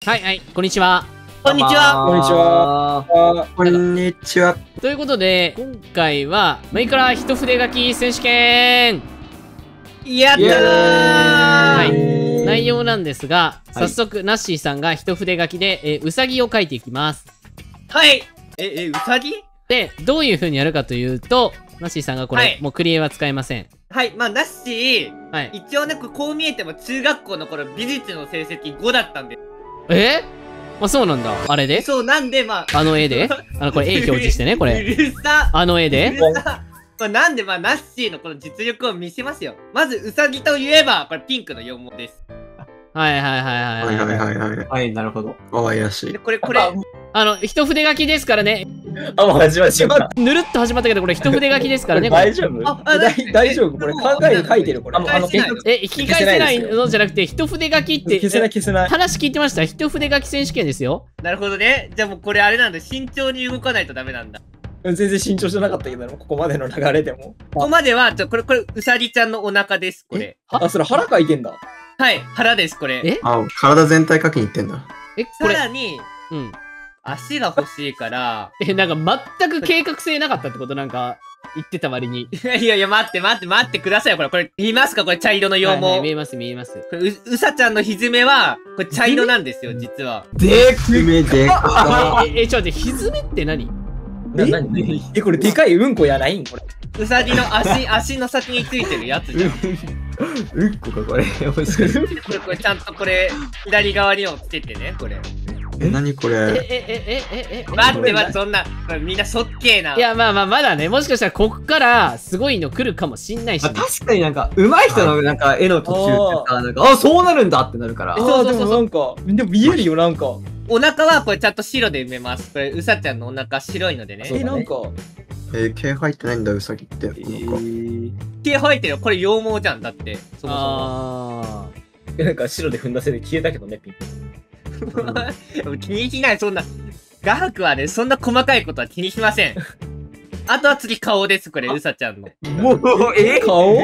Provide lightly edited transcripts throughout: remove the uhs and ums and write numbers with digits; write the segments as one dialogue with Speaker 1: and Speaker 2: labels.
Speaker 1: はいはい、こんにちは。
Speaker 2: こんにちは。
Speaker 3: こんにちは。
Speaker 4: こんにちは。
Speaker 1: ということで、今回は、メイクラ一筆書き選手権
Speaker 2: やったー。
Speaker 1: は。
Speaker 2: はい
Speaker 1: 内容なんですが、
Speaker 3: はい
Speaker 1: 早速、ナッシーさんが一筆書きで、うさぎを描いていきます。
Speaker 2: はい。うさぎ？
Speaker 1: で、どういう風にやるかというと、ナッシーさんがこれ、
Speaker 2: はい
Speaker 1: もうクリエは使えません。
Speaker 2: はい、まあ、ナッシー、
Speaker 1: はい。
Speaker 2: 一応ね、こう見えても中学校の頃美術の成績5だったんで。
Speaker 1: あ、そうなんだ。あれで
Speaker 2: そう、なんで、まあ。
Speaker 1: あの絵でこれ絵表示してね、こ
Speaker 2: う
Speaker 1: れ。
Speaker 2: るさ。
Speaker 1: あの絵
Speaker 2: う
Speaker 1: で
Speaker 2: るさ。まあ、なんで、まあ、ナッシーのこの実力を見せますよ。まず、うさぎといえば、これピンクの羊毛です。
Speaker 1: はいはいはい
Speaker 4: はい
Speaker 1: はい。
Speaker 4: はいはいはい。
Speaker 3: はい、なるほど。
Speaker 4: かわいらし
Speaker 2: で、
Speaker 4: い。
Speaker 2: これ、
Speaker 1: 一筆書きですからね。
Speaker 3: あ、もう始まっちゃった。
Speaker 1: ぬるっと始まったけど、これ一筆書きですからね。これ
Speaker 3: 大丈夫？
Speaker 2: あ
Speaker 3: 大丈夫？これ考えて書いてるこれ。
Speaker 2: 引き返せないの
Speaker 1: 引き返せないのじゃなくて、一筆書きって、
Speaker 3: 消せない消せない。
Speaker 1: 話聞いてました？一筆書き選手権ですよ。
Speaker 2: なるほどね。じゃあもうこれあれなんだ。慎重に動かないとダメなんだ。
Speaker 3: 全然慎重じゃなかったけど、ここまでの流れでも。
Speaker 2: ここまでは、これ、うさぎちゃんのお腹です、これ。
Speaker 3: あ、それ腹書いてんだ。
Speaker 2: はい、腹です、これ。
Speaker 1: え
Speaker 4: あ、体全体書きに行ってんだ。
Speaker 1: これ、
Speaker 2: さらに、
Speaker 1: うん。
Speaker 2: 足が欲しいから、
Speaker 1: なんか全く計画性なかったってことなんか言ってた割に。
Speaker 2: いやいや、待ってくださいよ、これ見ますかこれ茶色の羊毛。
Speaker 1: はいはい見えます見えます。
Speaker 2: これうさちゃんのひずめは、これ茶色なんですよ、実は。
Speaker 3: でーく
Speaker 4: 目でか
Speaker 1: ちょっと待って、ひずめって何？
Speaker 3: これでかいうんこやないんこれ。
Speaker 2: うさぎの足の先についてるやつじゃん。
Speaker 3: うんこかこれ。
Speaker 2: これちゃんとこれ、左側にもつけてね、これ。
Speaker 4: 何これ。
Speaker 2: 待って、そんな、これみんなそっけーな。
Speaker 1: いやまあまだね、もしかしたらこっからすごいの来るかもしんないし、ね。
Speaker 5: 確かになんか、上手い人のなんか絵の途中ってさ、なんか、あ、そうなるんだってなるから。
Speaker 3: ああ、でもなんか、でも見えるよ、なんか。
Speaker 2: お腹はこれちゃんと白で埋めます。これ、うさちゃんのお腹白いのでね。
Speaker 3: なんか。
Speaker 4: 毛入ってないんだ、ウサギって。なんか。
Speaker 2: 毛生えてるよ。これ羊毛じゃん、だって。そも
Speaker 1: あ
Speaker 3: なんか白で踏んだせいで消えたけどね、ピンク。
Speaker 2: そも。気にしない、そんな。画伯はね、そんな細かいことは気にしません。あとは次顔です、これ、うさちゃんの。
Speaker 5: もう、
Speaker 3: 顔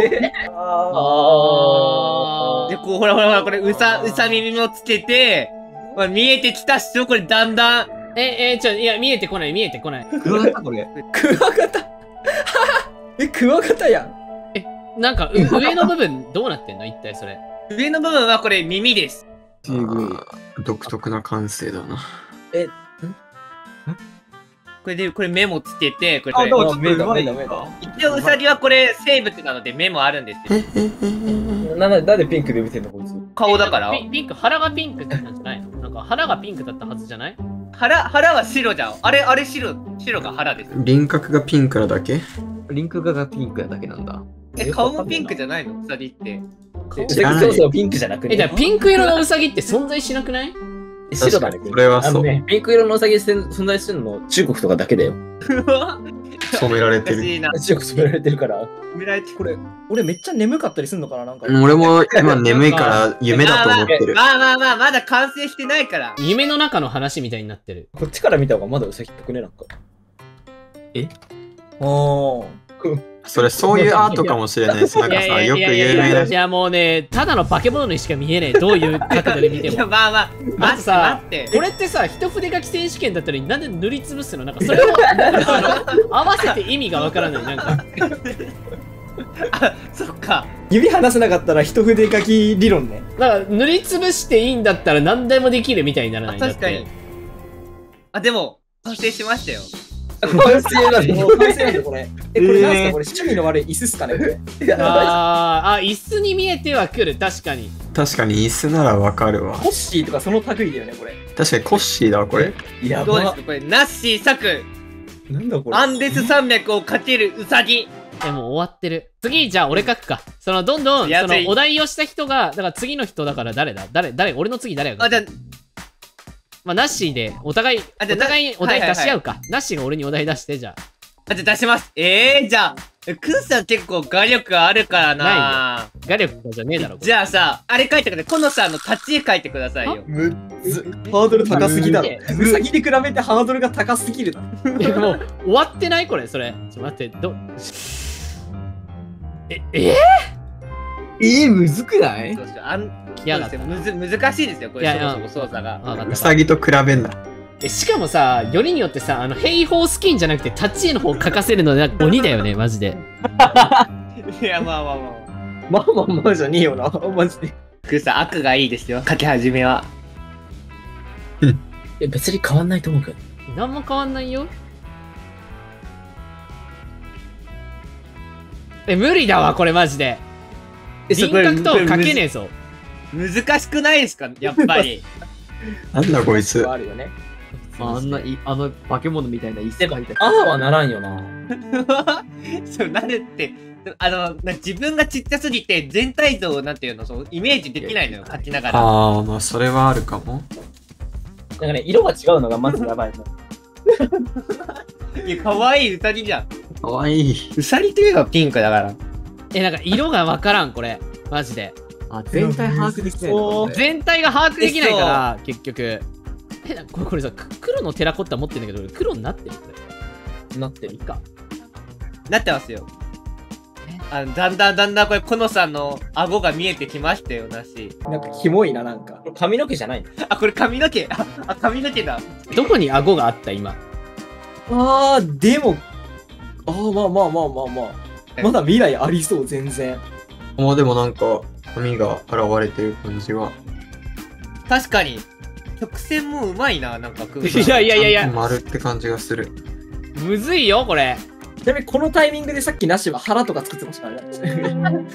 Speaker 2: で、こう、ほら、これ、うさ耳もつけて、まあ、見えてきたっしょ、これ、だんだん。
Speaker 1: いや、見えてこない。
Speaker 5: どうだったこれ。
Speaker 3: クワガタクワガタやん。
Speaker 1: なんか、上の部分どうなってんの一体それ。
Speaker 2: 上の部分はこれ、耳です。
Speaker 4: 独特な感性だな。
Speaker 2: これ目もつけて、これ、
Speaker 5: あ、でもちょっと
Speaker 3: 目だ
Speaker 5: 上手い
Speaker 3: 目だ目だ
Speaker 2: 一応、うさぎはこれ、生物なので目もあるんですよ。
Speaker 3: なんでピンクで見てんのこいつ。
Speaker 2: 顔だから。
Speaker 1: ピンク、腹がピンクだったんじゃないの？なんか腹がピンクだったはずじゃない？
Speaker 2: 腹は白じゃん。あれ白が腹です。
Speaker 4: 輪郭がピンクなだけ
Speaker 5: リンクがピンクなだけなんだ。
Speaker 2: 顔もピンクじゃないのうさぎって。
Speaker 4: 知らない
Speaker 3: そうピンクじゃなくね。
Speaker 1: じゃあピンク色のウサギって存在しなくない？
Speaker 3: 白だね。
Speaker 4: それはそう。
Speaker 3: ピンク色のウサギ存在するの中国とかだけだよ。
Speaker 4: 染められてる。
Speaker 2: おかしいな。
Speaker 3: 中国染められてるから。
Speaker 2: 見られて
Speaker 3: これ、俺めっちゃ眠かったりすんのかななんか。
Speaker 4: 俺も今眠いから夢だと思ってる。
Speaker 2: まあ、まだ完成してないから。
Speaker 1: 夢の中の話みたいになってる。
Speaker 3: こっちから見た方がまだウサギっぽくねなんか。
Speaker 4: それそういうアートかもしれないです。なんかさ、よく有名な。
Speaker 1: いやもうね、ただの化け物にしか見えねえ。どういう角度で見て
Speaker 2: いや、
Speaker 1: も。
Speaker 2: まあ、待って
Speaker 1: さ
Speaker 2: 待って。
Speaker 1: これってさ、一筆書き選手権だったのになんで塗りつぶすの？なんかそれを合わせて意味がわからない。なんか。
Speaker 2: あ、そっか。
Speaker 3: 指離せなかったら一筆書き理論ね。
Speaker 1: なんか塗りつぶしていいんだったら何でもできるみたいにならない。
Speaker 2: 確かに。あ、でも、完成しましたよ。
Speaker 3: 完成なんだ。完成なんだこれ。これなんすかこれ趣味の悪い椅子っすかねこれ。
Speaker 1: 椅子に見えてはくる。確かに。
Speaker 4: 確かに椅子ならわかるわ。
Speaker 3: コッシーとかその類だよねこれ。
Speaker 4: 確かにコッシーだわ、これ。
Speaker 3: や
Speaker 2: どうですかこれ、ナッシー作、
Speaker 3: なんだこれ。
Speaker 2: アンデス山脈をかけるウサギ。
Speaker 1: もう終わってる。次、じゃあ俺書くか。どんどん、
Speaker 2: いや
Speaker 1: そのお題をした人が、だから次の人だから誰だ俺の次誰や
Speaker 2: あ、じゃ
Speaker 1: まあ、ナッシーで、お互いにお題出し合うか。ナッシーが俺にお題出して、じゃあ。
Speaker 2: あ、じゃあ出します。じゃあ、クンさん結構画力あるからな。
Speaker 1: 画力じゃねえだろ。
Speaker 2: じゃあさ、あれ書いてくれ。コノさんの立ち絵書いてくださいよ。
Speaker 3: むずハードル高すぎだろ。ウサギに比べてハードルが高すぎるだろ。
Speaker 1: もう、終わってないこれ、それ。ちょっと待って、
Speaker 5: むずくない？
Speaker 2: そうそう
Speaker 1: 嫌だった
Speaker 2: そうですよ難しいですよ、これ、
Speaker 1: いやいや
Speaker 2: そもそも操作が。
Speaker 1: わかった
Speaker 4: うさぎと比べんな。
Speaker 1: しかもさ、よりによってさ、兵法スキンじゃなくて立ち絵の方書かせるのなんか鬼だよね、マジで。
Speaker 2: いや、まあまあまあ。
Speaker 3: まあまあまあじゃねえよな、マジで。
Speaker 2: クーさん、悪がいいですよ、書き始めは。
Speaker 3: 別に変わんないと思うけど。
Speaker 1: なんも変わんないよ。無理だわ、これマジで。輪郭と書けねえぞ。
Speaker 2: 難しくないですか、やっぱり。
Speaker 4: なんだこいつ。
Speaker 3: あるよね。
Speaker 5: あんな、化け物みたいな一世書いて
Speaker 3: ああはならんよな。
Speaker 2: そうなるって、自分がちっちゃすぎて全体像をなんていうの、そうイメージできないのよ、書きながら。
Speaker 4: ああ、まあそれはあるかも。
Speaker 3: なんかね、色が違うのがまずやばいもん。
Speaker 2: いや、可愛いウサギじゃん。
Speaker 4: かわいい。
Speaker 2: ウサギといえばピンクだから。
Speaker 1: なんか色がわからん、これ。マジで。
Speaker 5: あ、全体把握できないの。
Speaker 1: 全体が把握できないから、結局。これさ、黒のテラコッタ持ってんだけど、黒になってるこれ。なってるか。
Speaker 2: なってますよ。だんだんこれ、コノさんの顎が見えてきましたよなし。
Speaker 3: なんかキモいな、なんか。髪の毛じゃないの？
Speaker 2: あ、これ髪の毛。髪の毛だ。
Speaker 1: どこに顎があった今。
Speaker 3: あー、でも、まあ。まだ未来ありそう、全然。
Speaker 4: まあでもなんか、髪が現れてる感じは。
Speaker 2: 確かに。曲線もうまいな、なんか。
Speaker 1: いや。
Speaker 4: 丸って感じがする。
Speaker 1: むずいよ、これ。
Speaker 3: ちなみにこのタイミングでさっきなしは腹とか作ってましたね。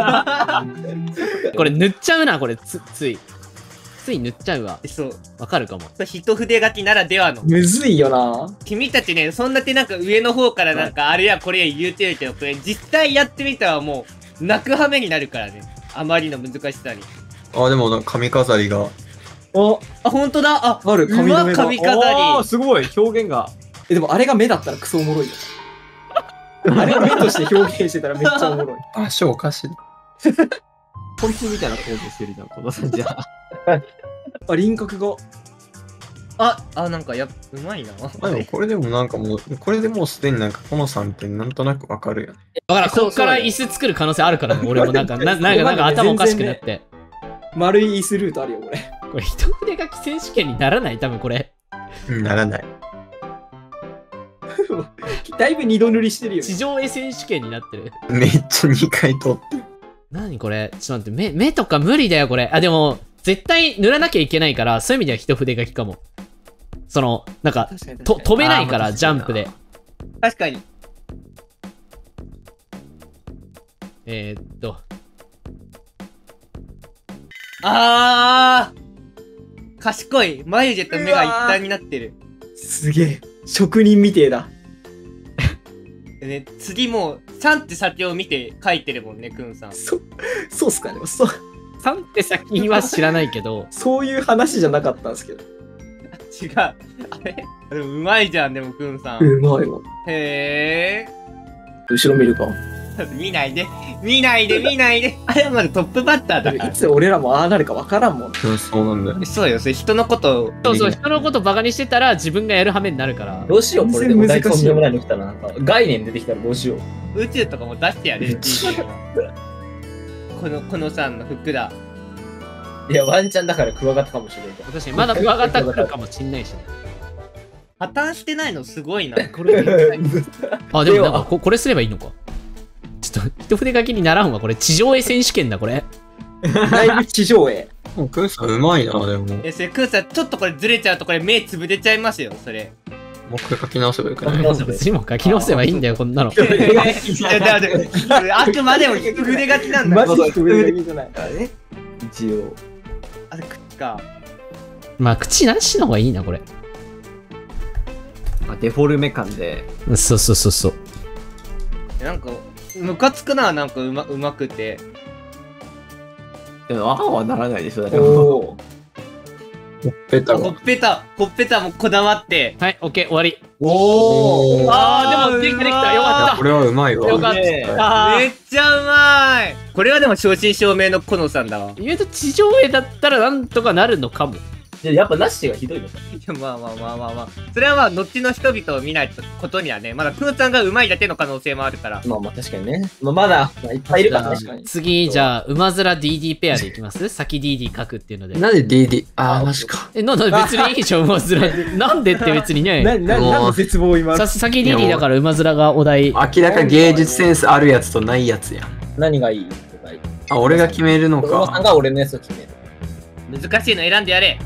Speaker 1: これ塗っちゃうな、これ、つい塗っちゃうわ。
Speaker 2: そう。
Speaker 1: わかるかも。
Speaker 2: 一筆書きならではの。
Speaker 3: むずいよな。
Speaker 2: 君たちね、そんなってなんか上の方からなんかあれやこれや言うてるけど、これ実際やってみたらもう泣く羽目になるからね。あまりの難しさに。
Speaker 4: あ、でもなんか髪飾りが。
Speaker 2: あ、ほんとだ。あ
Speaker 3: る髪の目が。
Speaker 2: 髪飾り。
Speaker 5: すごい表現が。
Speaker 3: でもあれが目だったらクソおもろいよ。あれを目として表現してたらめっちゃおもろい。
Speaker 4: 足おかしい。
Speaker 5: こいつみたいなポーズしてるじゃん、このさんじゃ。
Speaker 3: 輪郭が。
Speaker 2: なんかうまいな。
Speaker 4: でもこれでもなんかもう、これでもうすでになんかコノさんってなんとなくわかるよね。
Speaker 1: だからこっから椅子作る可能性あるからね、俺もなんか頭おかしくなって。
Speaker 3: 丸い椅子ルートあるよ、これ。
Speaker 1: これ一筆書き選手権にならない多分これ。
Speaker 4: ならない。
Speaker 3: だいぶ二度塗りしてるよ、ね。
Speaker 1: 地上絵選手権になってる。
Speaker 4: めっちゃ2回取って。
Speaker 1: 何これちょっと待って、目とか無理だよ、これ。でも、絶対塗らなきゃいけないから、そういう意味では一筆書きかも。なんか、飛べないから、ジャンプで。
Speaker 2: 確かに。賢い。眉毛と目が一体になってる。
Speaker 3: すげえ。職人みてえだ。
Speaker 2: ね、次もう3手先を見て書いてるもんね、くんさん。
Speaker 3: そうっすかね。
Speaker 1: 3手先は知らないけど。
Speaker 3: そういう話じゃなかったんですけど。
Speaker 2: 違う。あれでもうまいじゃん、でもくんさん。
Speaker 3: うまいわ。
Speaker 2: へえ。
Speaker 3: 後ろ見るか。
Speaker 2: 見ないで。あれはまだトップバッターだから。
Speaker 3: いつ俺らもああなるかわからんもん。
Speaker 4: そうなんだよ。
Speaker 2: そうよ、それ人のことを。
Speaker 1: そう、人のことバカにしてたら自分がやる羽目になるから。
Speaker 6: どうしよう、これでお題とんでもないの来たら、なんか概念出てきたらどうしよう。
Speaker 2: 宇宙とかも出してやれ、このさんの服だ。
Speaker 6: いや、ワンチャンだからクワガタかもしれないけど。
Speaker 1: 確かにまだクワガタ来るかもしんないしね。
Speaker 2: 破綻してないのすごいな。
Speaker 1: これでもなんかこれすればいいのか。ちょっと一筆書きにならんわ、これ地上絵選手権だ、これ。
Speaker 3: だいぶ地上絵。
Speaker 4: もうクーさんうまいな、でも。
Speaker 2: それクーさん、ちょっとこれずれちゃうとこれ目つぶれちゃいますよ、それ。
Speaker 4: もう一回書き直せばいいかな。
Speaker 1: 別にも書き直せばいいんだよ、こんなの。
Speaker 2: あくまでも一筆書きなんだ。
Speaker 3: マジ一筆書きじゃないからね。
Speaker 6: 一応。
Speaker 2: あれ、口か。
Speaker 1: まあ、口なしの方がいいな、これ。
Speaker 5: デフォルメ感で。
Speaker 1: そう。
Speaker 2: なんか、ムカつくな、なんかうまくて。
Speaker 5: でも、ああはならないでしょ、だって。
Speaker 3: おー。
Speaker 4: ほっぺたが。
Speaker 2: ほっぺたもこだわって。
Speaker 1: はい、オッケー、終わり。
Speaker 3: おー。
Speaker 1: でもできた、よかっ
Speaker 4: これはうまいわ。
Speaker 1: よかった
Speaker 2: めっちゃうまい。これはでも正真正銘のコノさんだわ。
Speaker 1: 意外と地上絵だったらなんとかなるのかも。
Speaker 6: やっぱナッシーがひどいのか。
Speaker 2: いやまあまあまあまあまあ。それはまあ、後の人々を見ないことにはね、まだくーちゃんが上手いだけの可能性もあるから。
Speaker 6: まあまあ確かにね。まあまだ、まあ、いっぱいいるからね。
Speaker 3: 確かに。
Speaker 1: 次、じゃあ、馬面 DD ペアでいきます先 DD 書くっていうので。
Speaker 4: なんで DD？ あー、マジか。
Speaker 1: なんで別にいいじゃん、馬面で。なんでって別にね。
Speaker 3: 何の絶望を今。
Speaker 1: 先 DD だから馬面がお題。
Speaker 4: 明らか芸術センスあるやつとないやつやん。
Speaker 6: 何がいい？
Speaker 4: あ、俺が決めるの
Speaker 6: 子供さん
Speaker 4: か。
Speaker 6: が俺のやつを決める。
Speaker 2: 難しいの選んでやれ。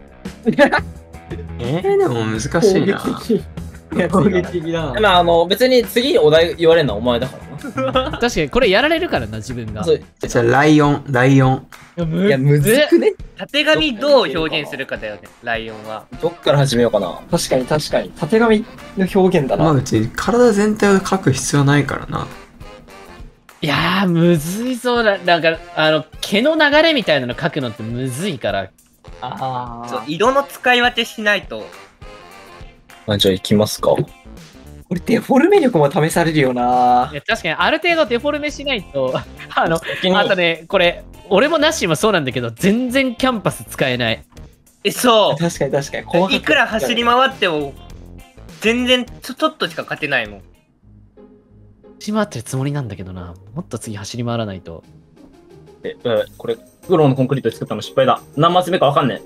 Speaker 4: でも難しいな。
Speaker 3: 攻撃的だな。
Speaker 6: まあ別に次お題言われるのはお前だからな。
Speaker 1: 確かにこれやられるからな、自分が。
Speaker 6: そう
Speaker 4: じゃあ、ライオン。
Speaker 6: いや、むずくね。
Speaker 2: たてがみどう表現するかだよね、ライオンは。
Speaker 6: どっから始めようかな。
Speaker 3: 確かに確かに。たてがみの表現だ
Speaker 4: まあ、
Speaker 3: な。
Speaker 4: うち体全体を描く必要ないからな。
Speaker 1: いやー、むずいそうだ。なんか、毛の流れみたいなの書くのってむずいから。
Speaker 2: そう、色の使い分けしないと。
Speaker 6: じゃあ行きますか。
Speaker 3: これデフォルメ力も試されるよない
Speaker 1: や、確かにある程度デフォルメしないと、
Speaker 6: 先に
Speaker 1: あとね、これ、俺もナッシーもそうなんだけど、全然キャンパス使えない。
Speaker 2: そ
Speaker 3: 確かに確かに。
Speaker 2: う。いくら走り回っても、全然ちょっとしか勝てないもん。
Speaker 1: 走り回ってるつもりなんだけどな。もっと次走り回らないと。
Speaker 6: これ、フローのコンクリートで作ったの失敗だ。何マス目かわかんね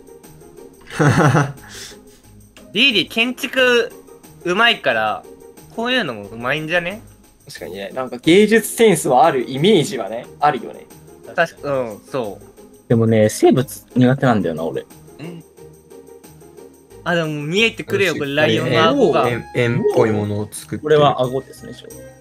Speaker 2: リーディ建築うまいから、こういうのもうまいんじゃね？
Speaker 3: 確かにね。なんか芸術センスはあるイメージはね、あるよね。
Speaker 2: 確か、うん、そう。
Speaker 6: でもね、生物苦手なんだよな、俺。
Speaker 2: あ、でも見えてくるよ、これライオンの顎が。
Speaker 4: 円っぽいものを作って。
Speaker 6: これは顎ですね、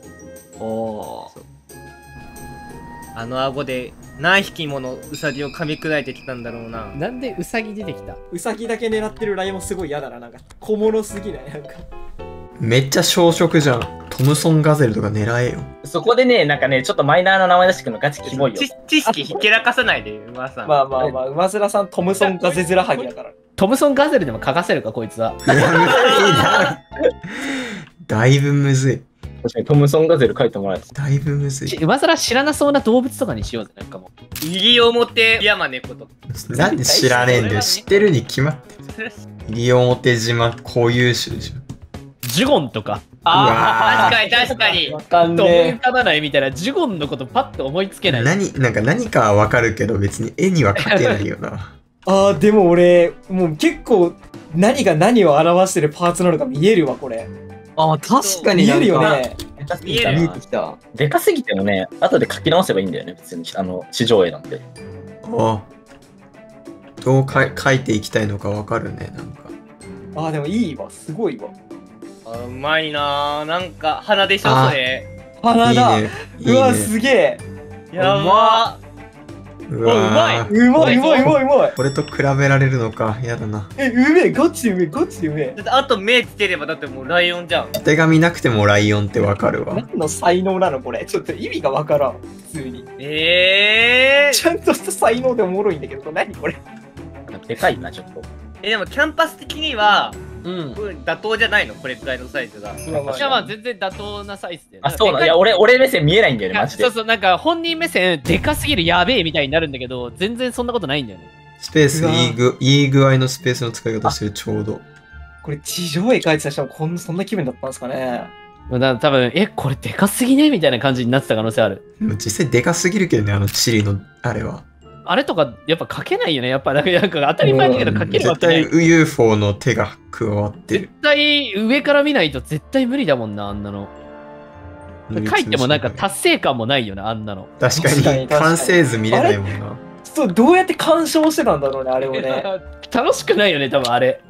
Speaker 2: あの顎で何匹ものウサギを噛み砕いてきたんだろうな。
Speaker 1: なんでウサギ出てきた？
Speaker 3: ウサギだけ狙ってるライオンすごい嫌だな。なんか小物すぎない。なんか。
Speaker 4: めっちゃ小食じゃん。トムソンガゼルとか狙えよ。
Speaker 6: そこでね、なんかね、ちょっとマイナーな名前出してくるのガチキモいよ。
Speaker 2: 知識ひけらかさないで、馬さん。
Speaker 3: まあまあまあ、馬面さんトムソンガゼズラハギだから。
Speaker 1: トムソンガゼルでも書かせるか、こいつは。
Speaker 4: いやむずいな。だいぶむずい。
Speaker 6: 確かにトムソンガゼル書いてもらえ
Speaker 4: だいぶむずい。
Speaker 1: 馬面知らなそうな動物とかにしようぜ、なんかもう。
Speaker 2: 西表山猫とか。
Speaker 4: なんで知らねえんだよ。知ってるに決まってる。西表島固有種じゃん。
Speaker 1: ジュゴンとか。
Speaker 2: 確かに確かに。
Speaker 3: わかん
Speaker 1: 思い
Speaker 3: ね
Speaker 1: 浮かばないみたいな、ジュゴンのことパッと思いつけない。
Speaker 4: なんか何かはわかるけど別に絵には描けないよな。
Speaker 3: あー、でも俺、もう結構何が何を表してるパーツなのか見えるわ、これ。
Speaker 6: 確か
Speaker 3: 見えるよね。
Speaker 2: 見える
Speaker 6: 見えてきた。でかすぎてもね、後で書き直せばいいんだよね、別に。地上絵なんて。
Speaker 4: あどう描いていきたいのかわかるね、なんか。
Speaker 3: あー、でもいいわ、すごいわ。
Speaker 2: あうまいなぁ。なんか鼻でしょ、それ。
Speaker 3: 鼻だ。
Speaker 4: いいね。いいう
Speaker 3: わ、
Speaker 4: ね。
Speaker 3: すげえ。
Speaker 2: やば
Speaker 4: うわー
Speaker 3: うまい、うまい、うまい、うまい。
Speaker 4: これと比べられるのか。やだな。
Speaker 3: うめえ、ガチでうめえ、ガチでうめえ。
Speaker 2: だってあと目つければだってもうライオンじゃん。
Speaker 4: 手紙なくてもライオンってわかるわ。
Speaker 3: 何の才能なのこれ。ちょっと意味がわからん。普通に。ちゃんとした才能でおもろいんだけど、何これ。
Speaker 6: でかいな、ちょっと。
Speaker 2: でもキャンパス的には、
Speaker 1: うん。
Speaker 2: 妥当じゃないのこれくらいのサイズが。
Speaker 1: いや、まあ全然妥当なサイズで。
Speaker 6: そうなんいや、俺目線見えないんだよね、マジで。
Speaker 1: そうそう、なんか本人目線でかすぎるやべえみたいになるんだけど、全然そんなことないんだよね。
Speaker 4: スペースいい具合のスペースの使い方してる、ちょうど。
Speaker 3: これ地上絵描いてた人はそんな気分だったんですかね。
Speaker 1: だから多分、これでかすぎねみたいな感じになってた可能性ある。
Speaker 4: でも実際でかすぎるけどね、チリのあれは。
Speaker 1: あれとか、やっぱ書けないよね。やっぱなんか当たり前だけど書けるわ
Speaker 4: 絶
Speaker 1: けない。
Speaker 4: 対 UFO の手が加わってる
Speaker 1: 絶。対上から見ないと絶対無理だもんな、あんなの。書いてもなんか達成感もないよな、あんなの。
Speaker 4: 確かに
Speaker 3: 確かに
Speaker 4: 完成図見れないもんな。
Speaker 3: そう、どうやって鑑賞してたんだろうね、あれをね。
Speaker 1: 楽しくないよね、多分あれ。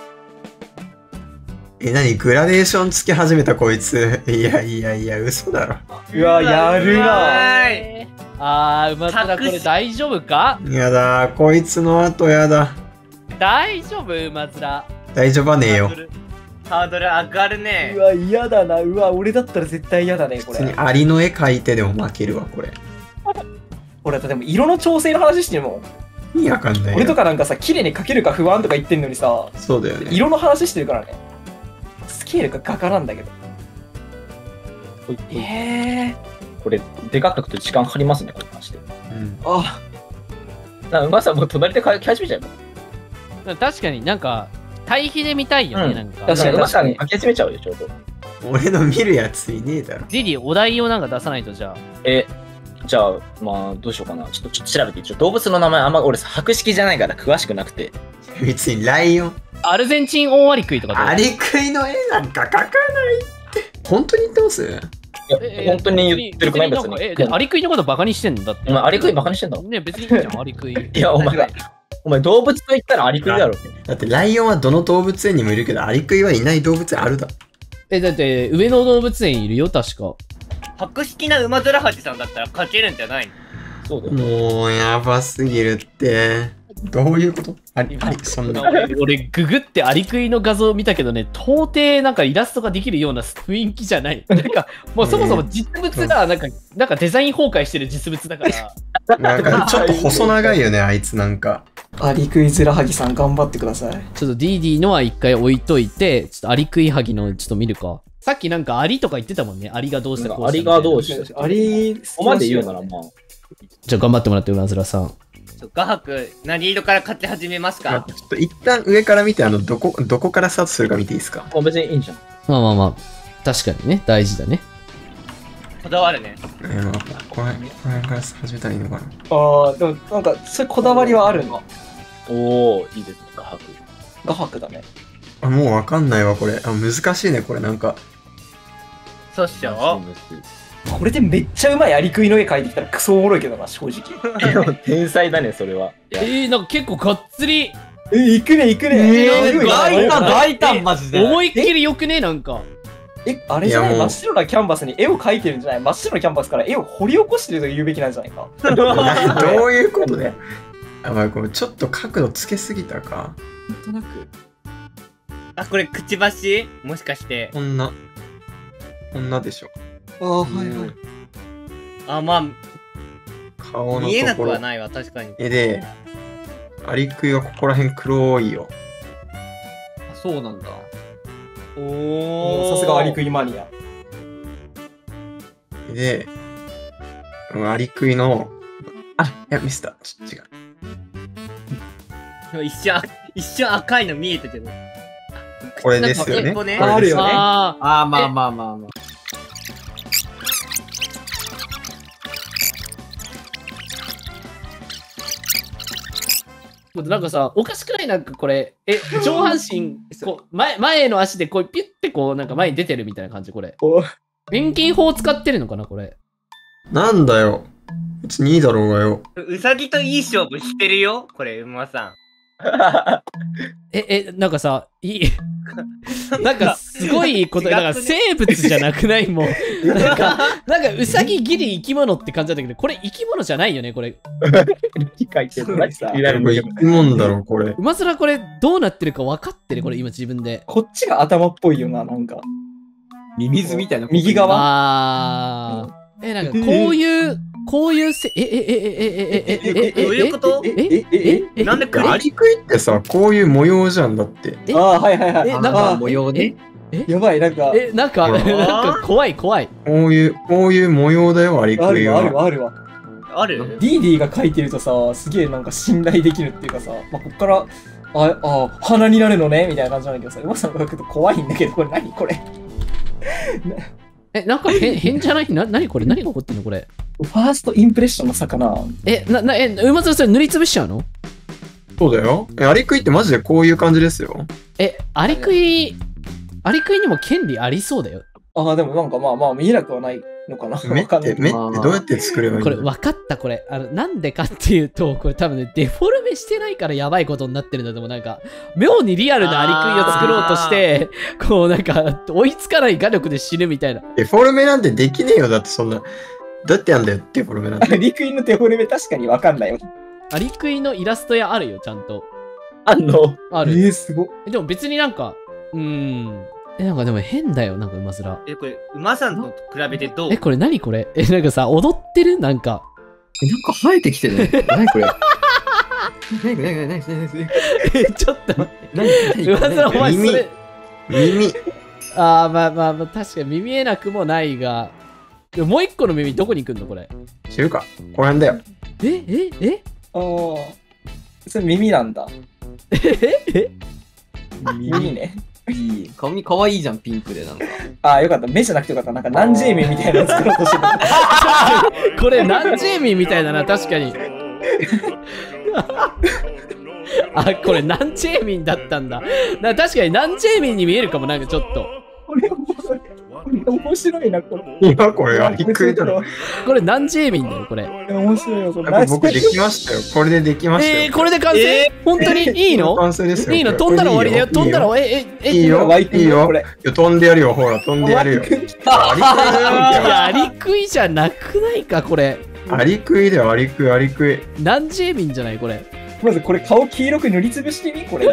Speaker 4: 何グラデーションつけ始めたこいつ。いや、嘘だろ。
Speaker 3: うわ、やるな。
Speaker 2: はーい。
Speaker 1: 馬面これ大丈夫か？
Speaker 4: やだ、こいつの後やだ。
Speaker 1: 大丈夫馬面。
Speaker 4: 大丈夫はねえよ。
Speaker 2: ハードル上がるね
Speaker 3: う。わ、嫌だな。うわ、俺だったら絶対嫌だね、こ
Speaker 4: 普通に
Speaker 3: れ。
Speaker 4: アリの絵描いてでも負けるわ、これ。
Speaker 3: 俺、でも色の調整の話してるもん。
Speaker 4: 意味わかんないよ。
Speaker 3: 俺とかなんかさ、綺麗に描けるか不安とか言ってんのにさ、
Speaker 4: そうだよね。
Speaker 3: 色の話してるからね。スケールが画家なんだけど。
Speaker 6: これ、でかく書くと時間かかりますね、これ話して。
Speaker 4: うん。
Speaker 3: あ、
Speaker 6: 馬さんもう隣で書き始めちゃえば。
Speaker 1: 確かになんか、対比で見たいよね、
Speaker 6: うん
Speaker 1: なんか。
Speaker 3: 確かに
Speaker 6: 確かに書き始めちゃうよ、ちょうど。
Speaker 4: 俺の見るやついねえだろ。
Speaker 1: リリー、お題をなんか出さないと、じゃあ。
Speaker 6: じゃあ、まあ、どうしようかな。ちょっと調べて、動物の名前あんま俺さ、博識じゃないから詳しくなくて。
Speaker 4: 別にライオン。
Speaker 1: アルゼンチンオオアリクイとかどう
Speaker 4: アリクイの絵なんか描かないって。本当に言ってます？
Speaker 6: いや、本当に言ってるくない別に。
Speaker 1: でアリクイのことバカにしてんのだって。
Speaker 6: お前、アリクイバカにしてんだ。
Speaker 1: ね、別にいいじゃん、アリクイ。
Speaker 6: いや、お前動物と言ったらアリクイだろ。
Speaker 4: だってライオンはどの動物園にもいるけど、アリクイはいない動物園あるだ。
Speaker 1: だって、上野動物園いるよ、確か。
Speaker 2: 博識な馬面ハチさんだったら書けるんじゃないの？
Speaker 6: そうだよ。
Speaker 4: もうやばすぎるって。どういうこと？そんな。
Speaker 1: 俺、ググってアリクイの画像を見たけどね、到底なんかイラストができるような雰囲気じゃない。なんか、もうそもそも実物がなんかデザイン崩壊してる実物だから。
Speaker 4: なんかちょっと細長いよね、あいつなんか。
Speaker 3: アリクイズラハギさん頑張ってください。
Speaker 1: ちょっとディーディのは一回置いといて、ちょっとアリクイハギのちょっと見るか。さっきなんかアリとか言ってたもんね。アリがどうしたこうした
Speaker 6: アリがどうした。
Speaker 3: アリ、
Speaker 6: ここまで言うならまあ。
Speaker 1: じゃあ頑張ってもらって、うなずらさん。
Speaker 2: 画伯、何色から書き始めますか？
Speaker 4: ちょっと一旦上から見て、どこからスタートするか見ていいですか？
Speaker 6: もう別にいいんじゃん。
Speaker 1: まあまあまあ、確かにね、大事だね。
Speaker 2: こだわるね。
Speaker 4: まあこれから始めたらいいのかな。
Speaker 3: ああ、でもなんか、そういうこだわりはあるの。
Speaker 6: おー、いいですね、画伯。
Speaker 3: 画伯だね。
Speaker 4: あ、もうわかんないわ、これ。難しいね、これなんか。
Speaker 2: そうっしょ。
Speaker 3: これでめっちゃうまいアリクイの絵描いてきたらクソおもろいけどな、正直。
Speaker 6: 天才だね、それは。
Speaker 1: なんか結構がっつり、
Speaker 3: 行くね、行くね。
Speaker 5: 大胆マジで。
Speaker 1: 思いっきりよくね、なんか。
Speaker 3: あれじゃない
Speaker 4: いやもう
Speaker 3: 真っ白なキャンバスに絵を描いてるんじゃない真っ白なキャンバスから絵を掘り起こしてると言うべきなんじゃないか。
Speaker 4: どういうことで？あ、まあ、これちょっと角度つけすぎたか。
Speaker 3: なんとなく。
Speaker 2: あ、これくちばしもしかして。
Speaker 4: こんなでしょ。
Speaker 3: ああ、はいはい。
Speaker 2: あ、まあ、
Speaker 4: 顔の
Speaker 2: 見えな
Speaker 4: ところ。
Speaker 2: くはないわ、確かに。
Speaker 4: で、アリクイはここら辺黒いよ。
Speaker 5: そうなんだ。
Speaker 2: おー。
Speaker 3: さすがアリクイマニア。
Speaker 4: で、アリクイの、いや、ミスった。ちょっと違う。
Speaker 2: 一瞬赤いの見えたけど。
Speaker 4: これですよね。
Speaker 2: ここね
Speaker 4: これです
Speaker 3: あるよね
Speaker 1: あ
Speaker 5: ああ、まあまあまあまあ。
Speaker 1: なんかさ、おかしくないなんかこれ、上半身、こう、前の足でこう、ピュッてこう、なんか前に出てるみたいな感じ、これ。
Speaker 3: お
Speaker 1: 遠近法を使ってるのかな、これ。
Speaker 4: なんだよ。別にいいだろうがよ。
Speaker 2: うさぎといい勝負してるよ、これ、馬さん。
Speaker 1: なんかさ、なんかすごいこと、
Speaker 2: 違くね
Speaker 1: なんか生物じゃなくないもん。なんかうさぎギリ生き物って感じだったけど、これ生き物じゃないよね、これ。
Speaker 6: 機械って
Speaker 3: すごいさ
Speaker 4: これ生き物だろ、これ。
Speaker 1: 馬面これどうなってるか分かってるこれ今自分で。
Speaker 3: こっちが頭っぽいよな、なんか。
Speaker 5: ミミズみたいな。
Speaker 3: 右側
Speaker 1: なんかこういう
Speaker 2: どういうことなんでクリ
Speaker 4: アリクイってさ、こういう模様じゃんだって。
Speaker 3: ああ、はいはいはい。
Speaker 1: なん
Speaker 5: なんか
Speaker 1: か
Speaker 5: 模様ね。
Speaker 3: やばい、なんか、
Speaker 1: なんか
Speaker 4: ほら
Speaker 1: なんか怖い。
Speaker 4: こういう模様だよ、アリクイ
Speaker 3: あるわ、ある
Speaker 4: は。
Speaker 3: わ、あるわ。
Speaker 2: ある
Speaker 3: ディーディが描いてるとさ、すげえなんか信頼できるっていうかさ、まあ、こっから、鼻になるのねみたいな感じなんだけどさ、馬さんが描くと怖いんだけど、これ何これ。
Speaker 1: なんか変じゃない何これ何が起こってんのこれ。
Speaker 3: ファーストインプレッションの魚。
Speaker 1: 馬面それ塗りつぶしちゃうの？
Speaker 4: そうだよ。アリクイってマジでこういう感じですよ。
Speaker 1: アリクイにも権利ありそうだよ。
Speaker 3: ああ、でもなんかまあまあ見えなくはないのかな。
Speaker 4: 目
Speaker 3: わかんない
Speaker 4: ってどうやって作ればいい
Speaker 1: これ
Speaker 4: の？
Speaker 1: 分かったこれなんでかっていうとこれ多分ねデフォルメしてないからやばいことになってるんだと思う。なんか妙にリアルなアリクイを作ろうとしてこうなんか追いつかない画力で死ぬみたいな。
Speaker 4: デフォルメなんてできねえよ。だってそんな。どうやってやんだよ、デフォルメなんて。
Speaker 3: アリクイのデフォルメ確かにわかんないわ。
Speaker 1: アリクイのイラストやあるよちゃんと。
Speaker 6: あんの
Speaker 1: ある。
Speaker 3: すごっ。
Speaker 1: でも別になんかなんかでも変だよなんか馬面。
Speaker 2: これ、馬さんと比べてどう
Speaker 1: これ何これなんかさ踊ってるなんか。
Speaker 5: なんか生えてきてるね。何これ。何
Speaker 1: ちょっと待って
Speaker 5: 何
Speaker 1: 馬面お前それ
Speaker 4: 耳。
Speaker 1: まあ確かに見えなくもないが、でももう一個の耳どこに行くんのこれ。
Speaker 4: 知るか。ここら辺だよ。
Speaker 1: え
Speaker 3: ああ。それ耳なんだ。 耳ね。
Speaker 5: いい。髪かわいいじゃん、ピンクでなんか。
Speaker 3: ああ、よかった。目じゃなくてよかった。なんかナンジェーミンみたいなの作ろうとしてた。
Speaker 1: これナンジェーミンみたいだな、確かに。あ、これナンジェーミンだったんだ。確かにナンジェーミンに見えるかも、なんかちょっと。
Speaker 3: これ面白いな、これ。
Speaker 4: いや、これアリクイだろ。
Speaker 1: これナンジェーミンだよ、これ。
Speaker 3: 面白いよ、これ。
Speaker 4: やっぱ僕できましたよ。これでできましたよ。
Speaker 1: これで完成、本当にいいの
Speaker 4: 完成ですよ。
Speaker 1: いいの、飛んだら終わりだよ、飛んだら、
Speaker 4: いいよ、いいよ。飛んでやるよ、ほら、飛んでやるよ。
Speaker 1: いや、アリクイじゃなくないか、これ。
Speaker 4: アリクイだよ、アリクイ、アリクイ。
Speaker 1: ナンジェーミンじゃない、これ。
Speaker 3: まずこれ顔黄色く塗りつぶしてみ、これ。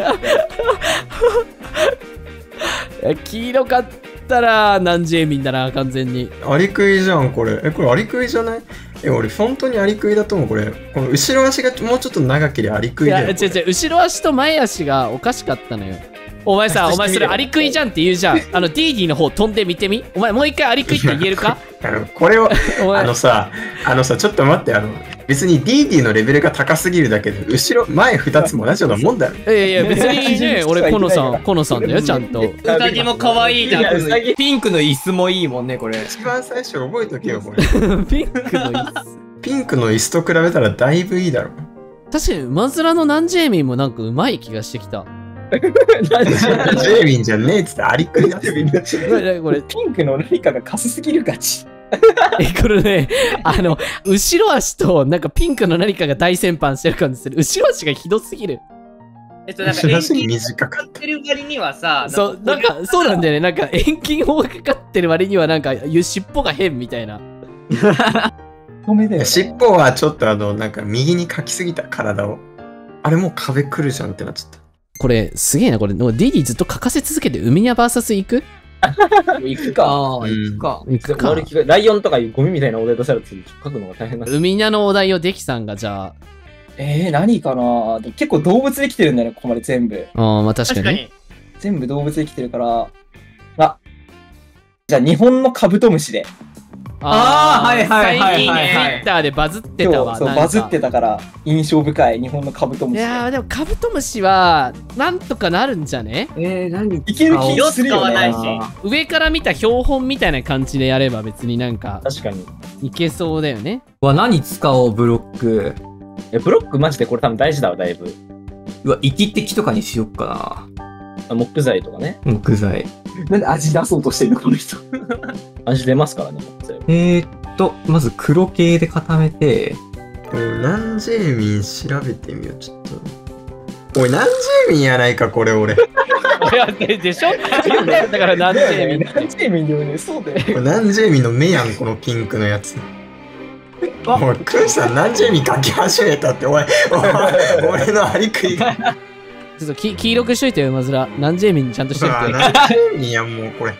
Speaker 1: 黄色かったらナンジェーミンだな、完全に。
Speaker 4: アリクイじゃん、これ。これアリクイじゃない？俺、本当にアリクイだと思う、これ。この後ろ足がもうちょっと長ければアリクイだよ。
Speaker 1: いや、違う、後ろ足と前足がおかしかったのよ。お前さ、お前それアリクイじゃんって言うじゃん。ディーディの方飛んでみてみ。お前もう一回アリクイって言えるか？
Speaker 4: これを、
Speaker 1: お前
Speaker 4: ちょっと待って、別にディーディのレベルが高すぎるだけで、後ろ、前2つも同じようなもんだよ。
Speaker 1: いや、別にね、俺、コノさんだよ、ちゃんと。
Speaker 2: うさぎも可愛いじゃん。
Speaker 5: ピンクの椅子もいいもんね、これ。
Speaker 4: 一番最初覚えとけよ、これ。
Speaker 1: ピンクの椅子。
Speaker 4: ピンクの椅子と比べたらだいぶいいだろ。
Speaker 1: 確かに、馬面のナンジェーミンもなんかうまい気がしてきた。
Speaker 4: ジェイミンじゃねえっつってアリクイだって。
Speaker 1: これ、
Speaker 3: ピンクの何かがカスすぎるガチ。
Speaker 1: これね、後ろ足となんかピンクの何かが大先般してる感じする。後ろ足がひどすぎる。
Speaker 2: なんか
Speaker 4: 後ろ足に短かっ
Speaker 2: ってる割にはさ、
Speaker 1: そう、なんか、そうなんだよね。なんか遠近法がかかってる割にはなんか、尻尾が変みたいな。
Speaker 4: た。尻尾はちょっとなんか右にかきすぎた体を。あれもう壁来るじゃんってなっちゃった。
Speaker 1: これ、すげえな。これ、ディディずっと書かせ続けて、ウミニャ VS 行く？
Speaker 5: 行くか。行くか。
Speaker 1: 行くか。
Speaker 6: ライオンとかゴミみたいなお題出されて書くのが大変なん
Speaker 1: ウミニャのお題をデキさんがじゃあ。
Speaker 3: 何かな？結構動物できてるんだよね、ここまで全部。
Speaker 1: まあ確かに。
Speaker 2: 確かに。
Speaker 3: 全部動物できてるから。じゃあ日本のカブトムシで。
Speaker 5: はいはいはい
Speaker 1: 最近
Speaker 5: はいはい
Speaker 1: ツイッターでバズってたわ。
Speaker 3: そうバズってたから印象深い日本のカブトムシ。
Speaker 1: いやーでもカブトムシはなんとかなるんじゃね？
Speaker 5: 何
Speaker 3: いける気するよ
Speaker 2: 色使わないし
Speaker 3: ね。
Speaker 1: 上から見た標本みたいな感じでやれば別になんか
Speaker 6: 確かに。
Speaker 1: いけそうだよね。
Speaker 5: 何使おう、ブロック。
Speaker 6: ブロックマジでこれ多分大事だわ、だいぶ。
Speaker 5: 生きって木とかにしよっか
Speaker 6: 木材とかね。
Speaker 5: な。木材。
Speaker 3: なんで味出そうとしてんのこの人。
Speaker 6: 味出ますからね、木材。
Speaker 5: まず黒系で固めて、
Speaker 4: ナンジェーミン調べてみよう、ちょっと。おい、ナンジェーミンやないか、これ俺。
Speaker 1: いやでしょ？だからなんて
Speaker 3: ナンジェーミンだよね、そうだよ。
Speaker 4: これナンジェーミンの目やん、このピンクのやつ。おい、クンさん、ナンジェーミン書き始めたって、おい、俺のアリクイ。
Speaker 1: ちょっと黄色くしといてよ、まずら。ナンジェーミンちゃんとしてるって。
Speaker 4: ナンジェーミンやん、もうこれ。
Speaker 5: よ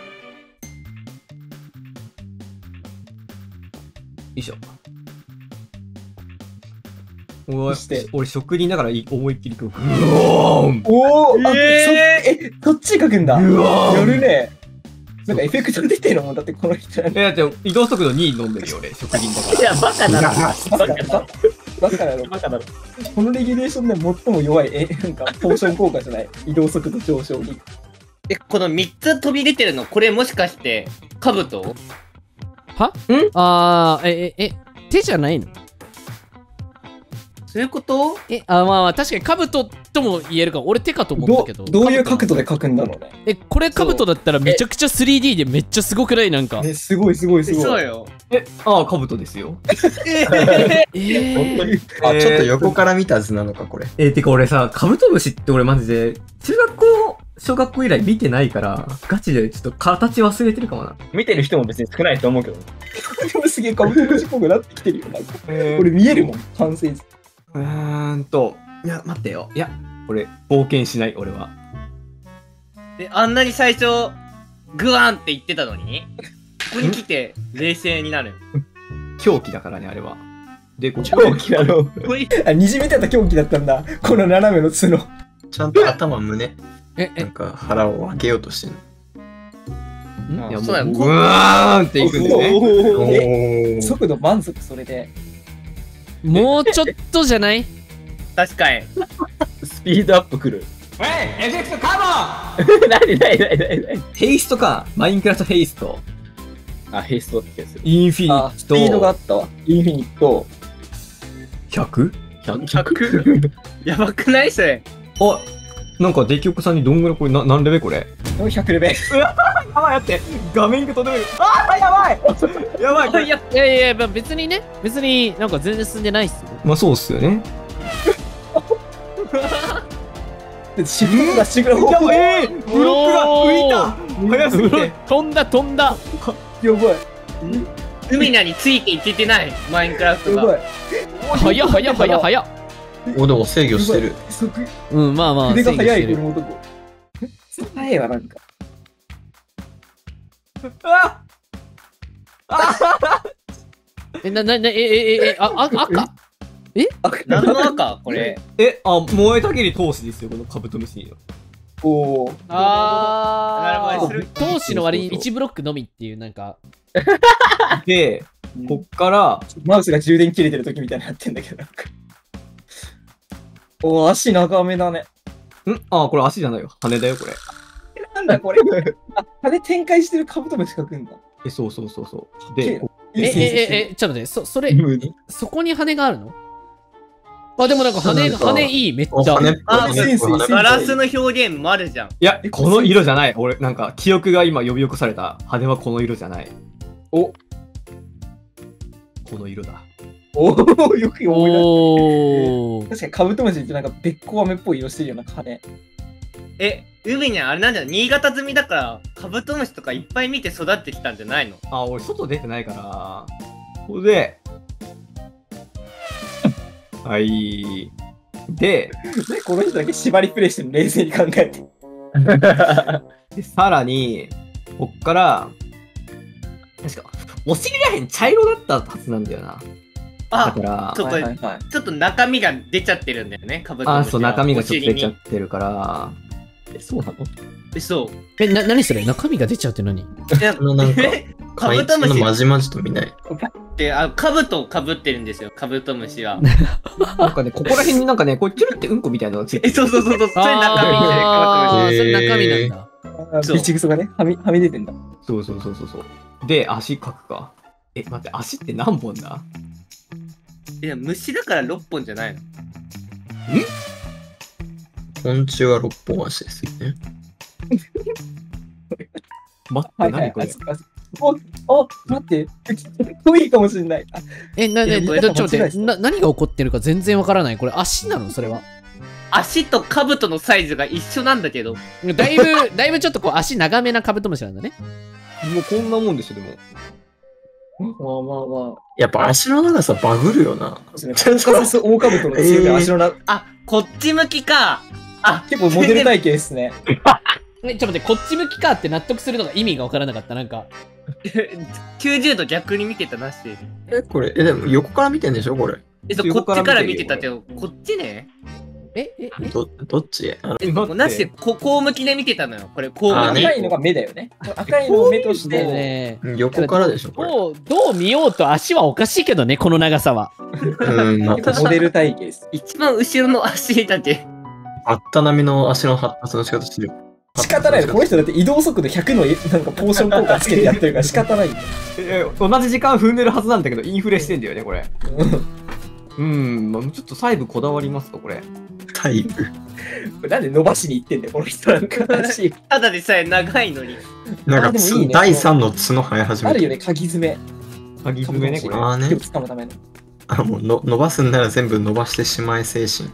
Speaker 5: いしょ。
Speaker 3: そして
Speaker 5: 俺職人だから思いっきり書く。
Speaker 3: おお、そっち書くんだ。やるね。なんかエフェクト出てるもんだってこの人。
Speaker 5: だって移動速度2飲んでるよ、俺、職人だから。
Speaker 6: いや、バカだろ。
Speaker 3: バカだろ。
Speaker 6: バカだろ。
Speaker 3: このレギュレーションで最も弱いなんかポーション効果じゃない。移動速度上昇に。
Speaker 2: この3つ飛び出てるの、これもしかして、カブト？
Speaker 1: は？手じゃないの？
Speaker 2: そういうこと？
Speaker 1: まあ確かにカブトとも言えるかも。俺手かと思ったけど。
Speaker 3: どういう角度で書くんだろうね。
Speaker 1: これカブトだったらめちゃくちゃ 3D でめっちゃすごくない？なんか。
Speaker 3: すごいすごいすごい。
Speaker 2: そうよ。
Speaker 5: カブトですよ。
Speaker 4: ちょっと横から見た図なのか、これ。
Speaker 5: てか俺さ、カブトムシって俺マジで、中学校、小学校以来見てないから、ガチでちょっと形忘れてるかもな。
Speaker 6: 見てる人も別に少ないと思うけど。
Speaker 3: でもすげえカブトムシっぽくなってきてるよ。なんか俺見えるもん、完成図。
Speaker 5: いや、待ってよ。いや、俺、冒険しない、俺は。
Speaker 2: で、あんなに最初、グワンって言ってたのに、ここに来て、冷静になる。
Speaker 5: 狂気だからね、あれは。で、
Speaker 3: 狂気なの。
Speaker 2: これ
Speaker 3: にじみてた狂気だったんだ。この斜めの角。
Speaker 4: ちゃんと頭、胸。なんか腹を開けようとしてる。
Speaker 5: いや、も
Speaker 2: そうや
Speaker 5: う、グワーンっていくんだよね。
Speaker 3: 速度満足、それで。
Speaker 1: もうちょっとじゃない？
Speaker 2: 確かに。
Speaker 5: スピ
Speaker 6: ピードアップくる。
Speaker 5: エフェクトカ
Speaker 6: なになになになに
Speaker 5: モンヘイストか。マインクラフトヘイスト。
Speaker 6: あ、ヘイストってやつ。
Speaker 5: インフィニ
Speaker 3: あ、
Speaker 5: ット。
Speaker 3: スピードがあったわ。インフィニット。
Speaker 5: 100?
Speaker 6: 100?
Speaker 2: やばくないそれ。
Speaker 5: あ、なんかデキオクさんにどんぐらいこれ、何レベこれ。
Speaker 3: 100レベル。
Speaker 5: やばい、だって画面がとどめる。あー、やばいやばい、これ。
Speaker 2: いや、
Speaker 1: いやいやいや、別にね、別になんか全然進んでないっすよ。
Speaker 5: まあそうっすよね。
Speaker 3: シフトがシグラフォー。
Speaker 5: ブロックが浮いた早すぎて。
Speaker 1: 飛んだ飛んだ。
Speaker 3: やばい。
Speaker 2: 海なについていけてない、マインクラフトが。
Speaker 3: やばい。
Speaker 1: 早っ早っ早っ早っ。
Speaker 4: お、でも制御してる。
Speaker 1: うん、まあまあ。
Speaker 3: 腕が速い、
Speaker 1: 制御してる
Speaker 3: この男。速いわ、なんか。
Speaker 5: あ
Speaker 1: 赤
Speaker 2: 何の赤これ。
Speaker 5: 燃えたぎり闘志ですよ、このカブトムシ。
Speaker 3: おー。
Speaker 1: あ
Speaker 2: なるほどね
Speaker 1: ー、投資の割に1ブロックのみっていう、なんか。
Speaker 5: で、こっから、
Speaker 3: マウスが充電切れてる時みたいになってんだけど、なんか。おー、足長めだね。
Speaker 5: これ足じゃないよ。羽だよ、これ。
Speaker 3: なんだこれ。あ、羽展開してるカブトムシ描くんだ。
Speaker 5: そう。で、
Speaker 1: ちょっと待って、それ、そこに羽があるの？あ、でもなんか羽いい、めっちゃ。
Speaker 4: 羽っぽい
Speaker 2: あ、
Speaker 3: センスいい
Speaker 2: ガラスの表現もあるじゃん。
Speaker 5: いや、この色じゃない。俺、なんか、記憶が今呼び起こされた。羽はこの色じゃない。
Speaker 3: お、
Speaker 5: この色だ。
Speaker 3: おー、よく思い
Speaker 1: おー。
Speaker 3: 出す。確かにカブトムシってなんかべっこ飴っぽい色してるような羽。
Speaker 2: 海にあれなんじゃない、新潟済みだから、カブトムシとかいっぱい見て育ってきたんじゃないの？
Speaker 5: 俺、外出てないから。これで、はい。で、
Speaker 3: この人だけ縛りプレイしてるの冷静に考えて。
Speaker 5: でさらに、こっから、確か、お尻らへん茶色だったはずなんだよな。だ
Speaker 2: あ
Speaker 5: か、ら、
Speaker 2: ちょっと、
Speaker 3: はいはいはい。
Speaker 2: ちょっと中身が出ちゃってるんだよね、カブトムシは。
Speaker 5: そう、中身がちょっと出ちゃ
Speaker 2: お
Speaker 5: ってるから、そうなの
Speaker 2: 尻に。そう。
Speaker 1: 何それ？中身が出ちゃうって何？
Speaker 2: いや
Speaker 4: なんか、
Speaker 2: カ
Speaker 4: カイツ
Speaker 2: ブトムシ
Speaker 4: のまじまじと見ない。
Speaker 2: ってカブトをかぶってるんですよ、カブトムシは。
Speaker 5: なんかね、ここら辺になんかね、こう、チュルってうんこみたいなのがついてる。
Speaker 2: そう、それ中身で、カブトムシ。
Speaker 1: あー、それ中身なんだ。
Speaker 2: そう
Speaker 3: ビチクソがね、はみ出てんだ。
Speaker 5: そう。で、足描くか。待って、足って何本だ？
Speaker 2: いや、虫だから6本じゃないの？
Speaker 4: 昆虫は6本足ですよね。
Speaker 5: 待って、
Speaker 3: はいはい
Speaker 5: 何これ。
Speaker 3: お、待って。かっこいいかもしれない。
Speaker 1: ちょっと待って、何が起こってるか全然わからない。これ足なの？それは。
Speaker 2: 足とカブトのサイズが一緒なんだけど。
Speaker 1: だいぶちょっとこう足長めなカブトムシなんだね。
Speaker 5: もうこんなもんですよ、でも。
Speaker 3: まあ。
Speaker 4: やっぱ足の長さバグるよな。
Speaker 3: そうですね。コンカサスオオカブトの強い足の長
Speaker 2: あ、こっち向きか。あ、
Speaker 3: 結構モデル体型ですね。
Speaker 1: ちょっと待って、こっち向きかって納得するのが意味がわからなかった。なんか。
Speaker 2: 90度逆に見てたなし。
Speaker 4: これ、でも横から見てんでしょこれ。
Speaker 2: こっちから見てたけど、こっちね。
Speaker 4: どっち
Speaker 2: なしで、こう向きで見てたのよ。これ、こう向き。
Speaker 3: 赤いのが目だよね。赤いのを目とし
Speaker 1: で
Speaker 3: て。
Speaker 1: ね、
Speaker 4: 横からでしょこれ。
Speaker 1: どう見ようと足はおかしいけどね、この長さは。
Speaker 4: まあ、
Speaker 3: 結構モデル体型です。
Speaker 2: 一番後ろの足だけ。
Speaker 4: あったなみの足の発達の仕方してる。
Speaker 3: 仕方ないよ。この人だって移動速度100のなんかポーション効果つけてやってるから仕方ないんだよ。
Speaker 5: 同じ時間踏んでるはずなんだけど、インフレしてんだよね、これ。まあ、ちょっと細部こだわりますか、これ。
Speaker 4: タイプ。
Speaker 3: なんで伸ばしに行ってんだよ、この人なんか足。
Speaker 2: ただでさえ長いのに。
Speaker 4: なんか
Speaker 3: でもいいね
Speaker 4: 第3の角生え始めて
Speaker 3: あるよね、鍵爪。
Speaker 5: 鍵爪ね、これ。
Speaker 4: ああね
Speaker 3: 手を。掴むための。
Speaker 4: もう伸ばすんなら全部伸ばしてしまえ精神。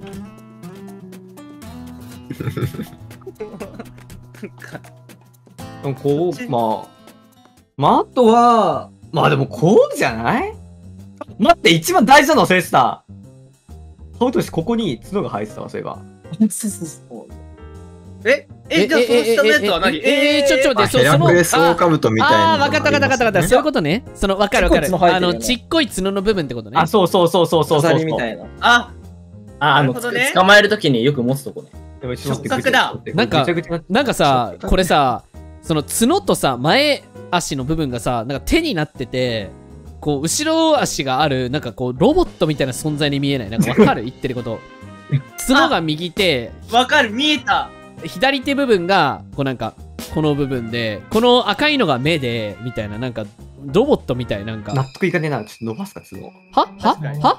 Speaker 5: こう、まあ、あとは、まあでもこうじゃない？待って、一番大事なの忘れてた。カブトムシここに角が生えてたわ、そういえば。
Speaker 3: そう。
Speaker 2: じゃあその下のやつは何？
Speaker 1: ちょっと待って、
Speaker 4: ヘラクレスオオカブトみたいなのが
Speaker 1: わかったわかった。そういうことね。わかる。
Speaker 3: ちっこい角生えてるよね
Speaker 1: ちっこい角の部分ってことね。
Speaker 5: そう。
Speaker 3: 飾りみたいな。
Speaker 2: なるほどね
Speaker 6: 捕まえるときによく持つとこね。
Speaker 5: でも
Speaker 2: 触覚だ。
Speaker 1: なんかさ、これさ、その角とさ、前足の部分がさ、なんか手になってて、こう、後ろ足がある、なんかこう、ロボットみたいな存在に見えない。なんかわかる？言ってること。 角が右手、
Speaker 2: わかる、見えた。
Speaker 1: 左手部分が、こうなんか、この部分で、この赤いのが目で、みたいな、なんか、ロボットみたい、なんか。
Speaker 5: 納得いかねえな。ちょっと伸ばすか、角。
Speaker 1: は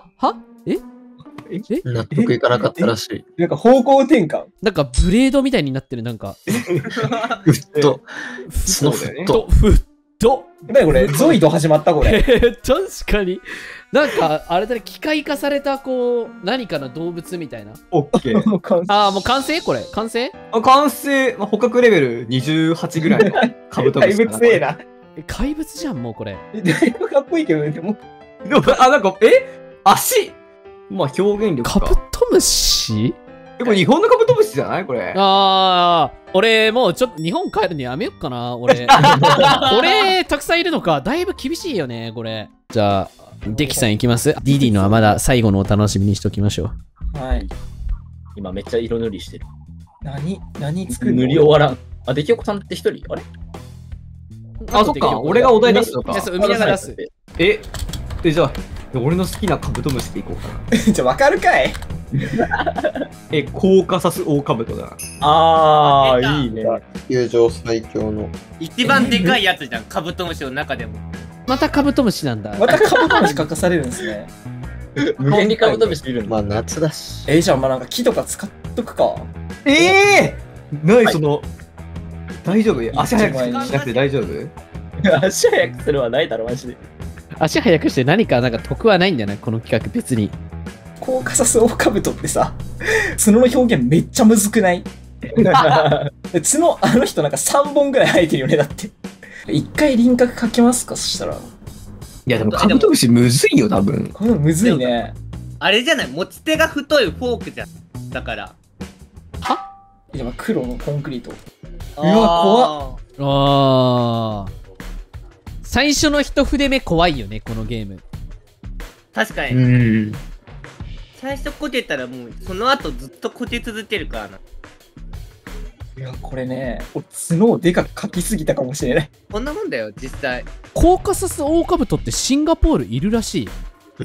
Speaker 4: 納得いかなかったらしい。
Speaker 3: なんか方向転換。
Speaker 1: なんか、ブレードみたいになってる、なんか。
Speaker 4: うっと。
Speaker 5: そうだよね。
Speaker 1: ふっと。
Speaker 3: 何これゾイド始まったこれ。
Speaker 1: 確かに。なんか、あれだね、機械化された、こう、何かの動物みたいな。
Speaker 5: オッケー。
Speaker 3: もう完成
Speaker 1: ああ、もう完成これ完成
Speaker 5: 完成、捕獲レベル28ぐらいのカブトム
Speaker 3: だい
Speaker 5: シ。
Speaker 3: ぶ強えな。
Speaker 1: 怪物じゃん、もうこれ。
Speaker 3: だいぶかっこいいけどね、でも。
Speaker 5: でもなんか、足まあ表現力か。
Speaker 1: カブトムシ
Speaker 5: これ日本のカブトムシじゃないこれ。
Speaker 1: ああ、俺もうちょっと日本帰るのやめよっかな、俺。俺、たくさんいるのか。だいぶ厳しいよね、これ。じゃあ、デキさんいきます？ディディのはまだ最後のお楽しみにしときましょう。
Speaker 3: はい。
Speaker 6: 今めっちゃ色塗りしてる。
Speaker 3: 何作るの？
Speaker 6: 塗り終わらん。あ、出来おこさんって一人あれ
Speaker 5: あ、そっか。俺がお題出すのか
Speaker 1: いや。そう海が出す。
Speaker 5: じゃあ、俺の好きなカブトムシでいこうかな。
Speaker 3: じゃあわかるかい？
Speaker 5: コーカサスオオカブトだな。
Speaker 6: あ
Speaker 2: ー
Speaker 6: いいね。
Speaker 4: 友情最強の。
Speaker 2: 一番でかいやつじゃん、カブトムシの中でも。
Speaker 1: またカブトムシなんだ。
Speaker 3: またカブトムシ書かされるんですね。
Speaker 6: 無限にカブトムシいるんだ。
Speaker 4: まあ夏だし。
Speaker 3: じゃあまあなんか木とか使っとくか。
Speaker 5: 何その、大丈夫？足早くしなくて大丈夫？
Speaker 6: 足早くするはないだろ、マジで。
Speaker 1: 足早くして何かなんか得はないんだよね、この企画別に。
Speaker 3: コーカサスオオカブトってさ、角の表現めっちゃむずくない？で角、あの人なんか3本ぐらい生えてるよね、だって。一回輪郭描きますか、そしたら。
Speaker 5: いやでもカブトムシむずいよ、多分。
Speaker 3: このむずいね。
Speaker 2: あれじゃない、持ち手が太いフォークじゃん。だから。
Speaker 3: じゃあ黒のコンクリート。
Speaker 2: う
Speaker 3: わ怖っ。
Speaker 1: ああ。最初の一筆目怖いよね、このゲーム。
Speaker 2: 確かに。
Speaker 4: ん。
Speaker 2: 最初こけたらもう、その後ずっとこけ続けるからな。
Speaker 3: いや、これね、俺角をでかく描きすぎたかもしれない。
Speaker 2: こんなもんだよ、実際。
Speaker 1: コーカサスオオカブトってシンガポールいるらしい。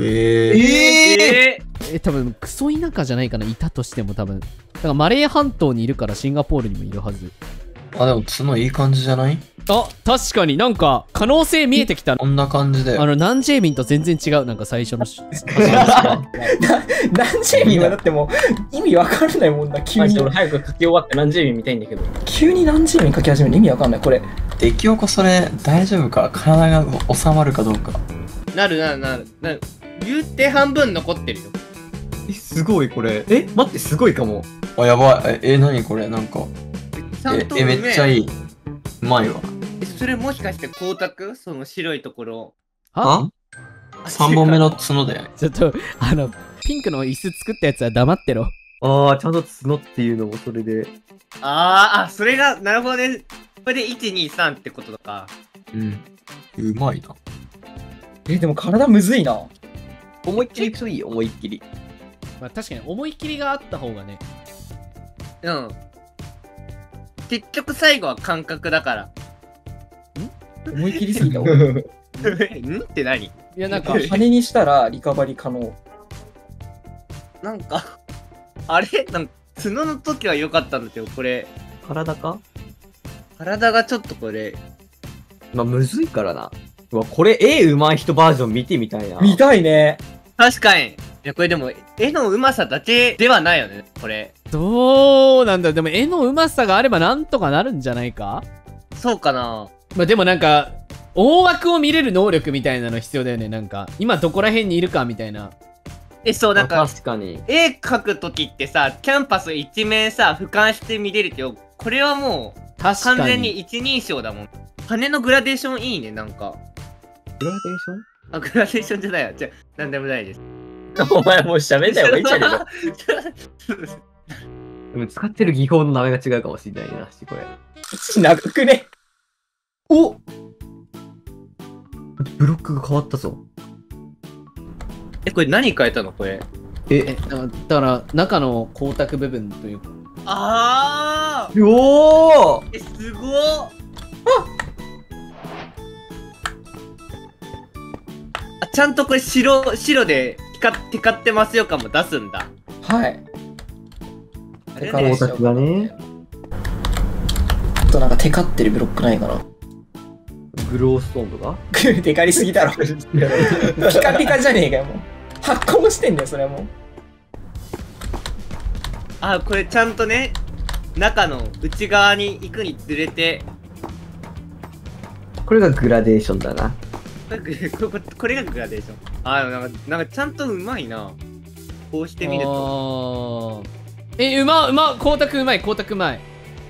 Speaker 1: 多分クソ田舎じゃないかな、いたとしても多分。だからマレー半島にいるからシンガポールにもいるはず。
Speaker 4: あ、でも角いい感じじゃない？
Speaker 1: あ、確かになんか可能性見えてきた。
Speaker 4: こんな感じだよ。
Speaker 1: ナンジェイミンと全然違う、なんか最初の
Speaker 3: ナンジェイミンはだってもう意味わかんないもんな、急に。
Speaker 6: 俺早く書き終わって何十ミ見たいんだけど。
Speaker 3: 急にナンジェイミン書き始める意味わかんない、これ。
Speaker 4: 出来おこそれ大丈夫か？体が収まるかどうか。
Speaker 2: なる。言うて半分残ってるよ。
Speaker 5: すごいこれ。待って、すごいかも。
Speaker 4: あ、やばい。何これなんか。
Speaker 2: ちゃんと
Speaker 4: めっちゃいい。うまいわ。
Speaker 2: それもしかして光沢？その白いところ。
Speaker 1: は
Speaker 4: 3本目の角だよ。
Speaker 1: ちょっと、ピンクの椅子作ったやつは黙ってろ。
Speaker 5: ああ、ちゃんと角っていうのもそれで。
Speaker 2: それが、なるほどね。これで1、2、3ってことか。
Speaker 4: うまいな。
Speaker 3: でも体むずいな。
Speaker 5: 思いっきりいくといいよ、思いっきり。
Speaker 1: まあ確かに思い切りがあった方がね。
Speaker 2: うん。結局最後は感覚だから。
Speaker 3: 思い切りすぎた。
Speaker 2: んって何？
Speaker 1: いやなんか、
Speaker 3: 羽にしたらリカバリー可能。
Speaker 2: なんか、あれなんか角の時は良かったんだけど、これ、
Speaker 5: 体か
Speaker 2: 体がちょっとこれ、
Speaker 5: まあ、むずいからな。うわ、これ絵うまい人バージョン見てみたいな。
Speaker 3: 見たいね。
Speaker 2: 確かに。いや、これでも、絵の上手さだけではないよね、これ。
Speaker 1: どうなんだ。でも絵の上手さがあればなんとかなるんじゃないか。
Speaker 2: そうかな。
Speaker 1: まあでもなんか、大枠を見れる能力みたいなの必要だよね。なんか、今どこら辺にいるかみたいな。
Speaker 2: そう、なんか、
Speaker 5: 確かに。
Speaker 2: 絵描くときってさ、キャンパス一面さ、俯瞰して見れるけど、これはもう、
Speaker 1: 確かに。
Speaker 2: 完全に一人称だもん。羽のグラデーションいいね、なんか。
Speaker 5: グラデーション
Speaker 2: あ、グラデーションじゃないよ。なんでもないです。
Speaker 6: お前もう喋んない方がいいんじゃねえか。
Speaker 5: でも使ってる技法の名前が違うかもしれないなし、これ。
Speaker 3: 長くね。
Speaker 5: おブロックが変わったぞ。
Speaker 2: これ何変えたのこれ。
Speaker 1: だから、中の光沢部分というか。
Speaker 5: おー
Speaker 2: すごっ。ちゃんとこれ白でテカってますよ感も出すんだ。
Speaker 3: はい。
Speaker 2: あれ
Speaker 3: 光
Speaker 2: ね
Speaker 5: 光沢がね。
Speaker 3: あとなんかテカってるブロックないかな。
Speaker 5: グローストーンとか
Speaker 3: テカりすぎだろ。ピカピカじゃねえかよ、もう。発光してんだよ、それはもう。
Speaker 2: あ、これちゃんとね、中の内側に行くにつれて、
Speaker 5: これがグラデーションだな。
Speaker 2: これがグラデーション。あ、なんかちゃんとうまいな。こうしてみると。
Speaker 1: うま光沢うまい光沢うまい。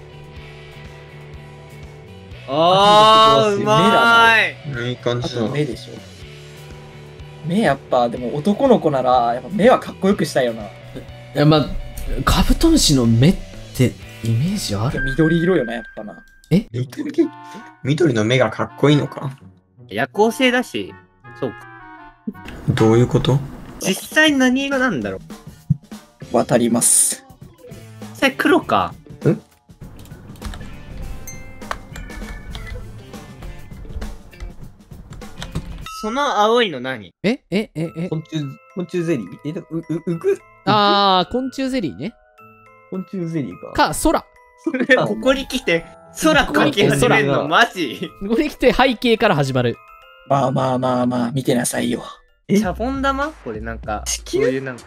Speaker 2: あー、うまーい。
Speaker 4: いい感
Speaker 3: あ
Speaker 4: じだな。
Speaker 3: と目でしょ。目やっぱ、でも男の子なら、やっぱ目はかっこよくしたいよな。
Speaker 1: いやまあカブトムシの目ってイメージある？
Speaker 3: 緑色よな、やっぱな。
Speaker 4: 緑の目がかっこいいのか。
Speaker 2: 夜行性だし、そうか。
Speaker 4: どういうこと？
Speaker 2: 実際何色なんだろう。
Speaker 3: 渡ります。
Speaker 2: 実際黒か。その青いの何？
Speaker 5: 昆虫ゼリー
Speaker 1: 昆虫ゼリーね。
Speaker 5: 昆虫ゼリーか。
Speaker 1: 空。
Speaker 2: ここに来て、空描き始めるのマジ？
Speaker 1: ここに来て背景から始まる。
Speaker 3: まあまあまあまあ、見てなさいよ。
Speaker 5: え
Speaker 2: シャボン玉これなんか、
Speaker 5: 地球
Speaker 2: こういうなんか。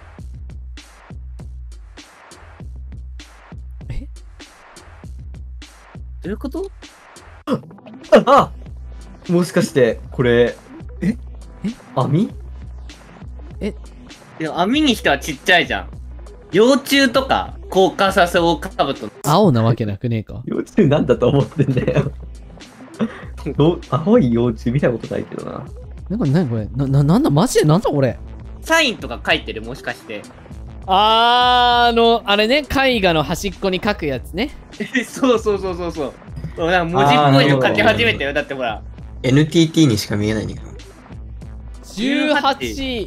Speaker 2: どういうこと？
Speaker 5: あもしかして、これ、網
Speaker 2: でも網にしてはちっちゃいじゃん。幼虫とか、コーカサスオオカブト。
Speaker 1: 青なわけなくねえか。
Speaker 5: 幼虫なんだと思ってんだよ。青い幼虫見たことないけどな。
Speaker 1: なんこれなんだマジでなんだこれ。
Speaker 2: サインとか書いてるもしかして。
Speaker 1: あれね、絵画の端っこに書くやつね。
Speaker 2: そう。なんか文字っぽいの書き始めたよ。だってほら。
Speaker 4: NTT にしか見えないんだけど。
Speaker 1: 18。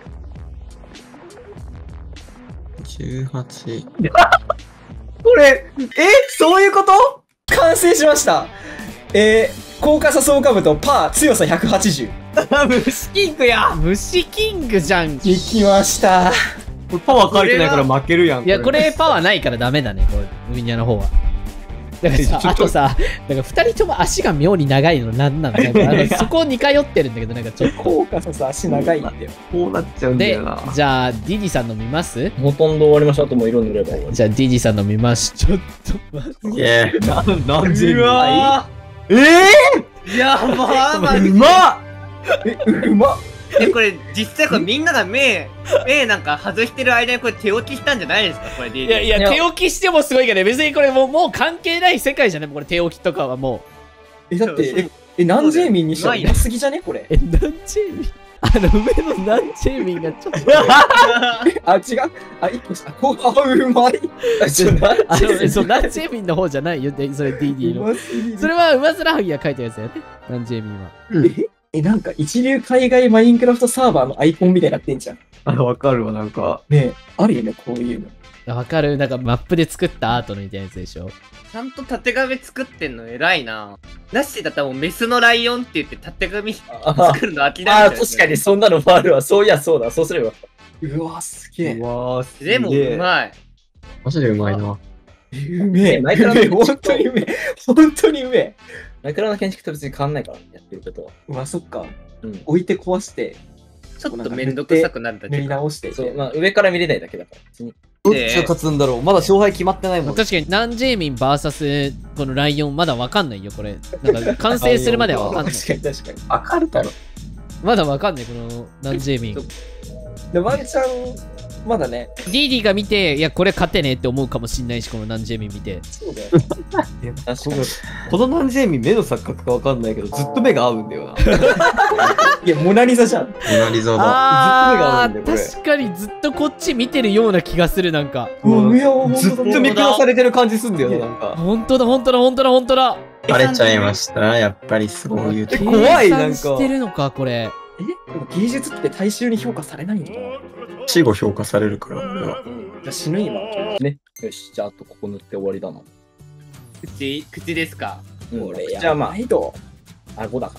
Speaker 4: 18。
Speaker 5: これ、そういうこと
Speaker 3: 完成しました。コーカサスオオカブトパー強さ180。
Speaker 5: 虫キングや
Speaker 1: 虫キングじゃん。
Speaker 3: できました。
Speaker 5: パワー書いてないから負けるやん。
Speaker 1: いや、これパワーないからダメだね、これ、ウィニャの方は。だからさ、あとさ、なんか2人とも足が妙に長いのなんなのなんかそこに通ってるんだけど、なんかちょっと。
Speaker 3: コーカサス足長いんだよ。
Speaker 5: こうなっちゃうんだ
Speaker 1: で
Speaker 5: よな。、
Speaker 1: じゃあ、ディディさんの見ます？
Speaker 6: ほとんど終わりました。あともう色塗ればいい。
Speaker 1: じゃあ、ディディさんの見ます。ちょっと待って。
Speaker 4: いや
Speaker 5: なんで
Speaker 2: うわ
Speaker 5: え
Speaker 2: ーやばーマジ
Speaker 5: うまっ
Speaker 3: うまっ。
Speaker 2: これ実際これみんなが目なんか外してる間にこれ手置きしたんじゃないですかこれで。
Speaker 1: いや、手置きしてもすごいけどね、別にこれもう関係ない世界じゃねこれ手置きとかはも
Speaker 3: だって、何ジェイミンにしたらうますぎじゃねこれ。
Speaker 1: う。何チェーミン上の何チェーミンがちょっと。
Speaker 3: あ、違う。1個した。うまい。
Speaker 1: そう、何チェーミンの方じゃないよ、それ DD の。
Speaker 3: ますぎる。
Speaker 1: それは馬面ハギが書いたやつだよね、何チェーミンは。
Speaker 3: なんか一流海外マインクラフトサーバーのアイコンみたいになってんじゃん。
Speaker 5: わかるわ、なんか。
Speaker 3: ねえ、あるよね、こういうの。
Speaker 1: わかる、なんかマップで作ったアートのみたいなやつでしょ。
Speaker 2: ちゃんと縦紙作ってんの偉いな。なしだったらもうメスのライオンって言って縦紙作るの諦めたよね。
Speaker 6: 確かにそんなのもあるわ。そういや、そうだ。そうすれば。
Speaker 3: うわ、すげえ。
Speaker 5: うわー、すげえ
Speaker 2: でもうまい。
Speaker 4: マジでうまいな。
Speaker 3: うめえ。
Speaker 6: マイクラの
Speaker 3: 本当にうめえ。本当にうめえ。
Speaker 6: マイクラの建築と別に変わんないから、やってることは。
Speaker 3: うわ、そっか。
Speaker 6: うん。
Speaker 3: 置いて壊して、
Speaker 2: ちょっとめんどくさくなるだ
Speaker 3: 塗り
Speaker 2: けか。
Speaker 3: 直していて。
Speaker 6: そう、まあ上から見れないだけだから。別に
Speaker 5: どっちが勝つんだろう。まだ勝敗決まってないもん。
Speaker 1: 確かに何ジェーミン VS このライオンまだわかんないよ、これ。なんか完成するまではわかんない。
Speaker 3: 確かに確かに。
Speaker 4: わかるだろ。
Speaker 1: まだわかんない、この何ジェーミン。
Speaker 3: で、ワンチャン、まだね、
Speaker 1: DD が見て、いや、これ勝てねえって思うかもしんないし、この何ジェーミン見て。
Speaker 3: そうだよ。
Speaker 6: 確かに。
Speaker 5: この何ジェイミ目の錯覚かわかんないけど、ずっと目が合うんだよな。
Speaker 3: いや、モナリザじゃん。
Speaker 4: モナリザだ。
Speaker 1: あ
Speaker 5: ずっと目が合うんだよこれ
Speaker 1: 確かにずっとこっち見てるような気がする、なんか。
Speaker 3: うわ、
Speaker 5: ずっと見下されてる感じすんだよな、なんか。
Speaker 1: ほんとだ、ほんとだ、ほんとだ、ほんとだ。
Speaker 4: バレちゃいました。やっぱりそういうとこ。
Speaker 5: 怖いなんか
Speaker 1: 計算してるのか、これ。
Speaker 3: でも芸術って大衆に評価されないのかな。
Speaker 4: 死後評価されるから、俺は。
Speaker 3: じゃあ死ぬ今。
Speaker 6: よし、じゃああとここ塗って終わりだな。
Speaker 2: 口ですか。
Speaker 6: うん
Speaker 3: 俺や
Speaker 6: じゃあま
Speaker 3: ばいと。
Speaker 6: あ、5だから。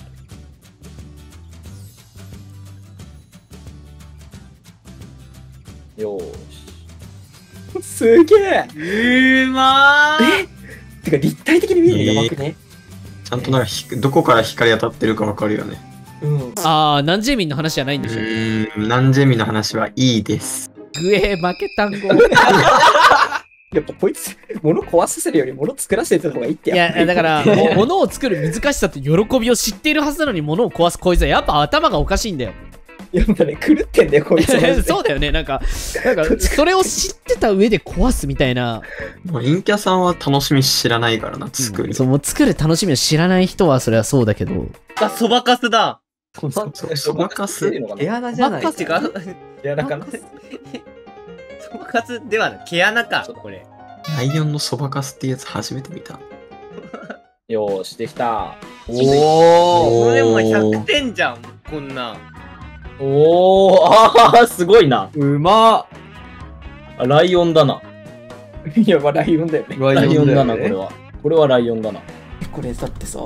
Speaker 6: よーし。
Speaker 3: すげえ。
Speaker 2: うまー。
Speaker 3: てか立体的に見えるのやばくね。
Speaker 4: ちゃんとなんかどこから光当たってるかわかるよね。
Speaker 3: うん。
Speaker 1: ああ、ナンジェミンの話じゃないん
Speaker 4: う
Speaker 1: でしょ。
Speaker 4: ナンジェミの話はいいです。
Speaker 1: グエー負けたんご。
Speaker 3: やっぱこいつ、物壊させるより物作らせてた方がいいって
Speaker 1: いや、だから、物を作る難しさと喜びを知っているはずなのに物を壊すこいつはやっぱ頭がおかしいんだよ。
Speaker 3: やっぱね、狂ってんだよ、こいつマジで。
Speaker 1: そうだよね、なんか、それを知ってた上で壊すみたいな。
Speaker 4: もう陰キャさんは楽しみ知らないからな、作る。
Speaker 1: そう、もう作る楽しみを知らない人はそれはそうだけど。
Speaker 2: あ、そばかすだ。
Speaker 4: そばかす。
Speaker 5: 毛穴じゃない
Speaker 2: 違う。
Speaker 3: いや、だから、
Speaker 2: そばかすではない。毛穴か、これ。
Speaker 4: ライオンのそばかすってやつ初めて見た。
Speaker 6: よーし、できた。
Speaker 2: これもう100点じゃん、こんなん。
Speaker 6: おー、すごいな。
Speaker 5: うま
Speaker 6: あライオンだな。
Speaker 3: いや、まあライオンだよね。
Speaker 6: ライオンだな、
Speaker 5: よね
Speaker 6: これは。これはライオンだな。
Speaker 3: これだってさ、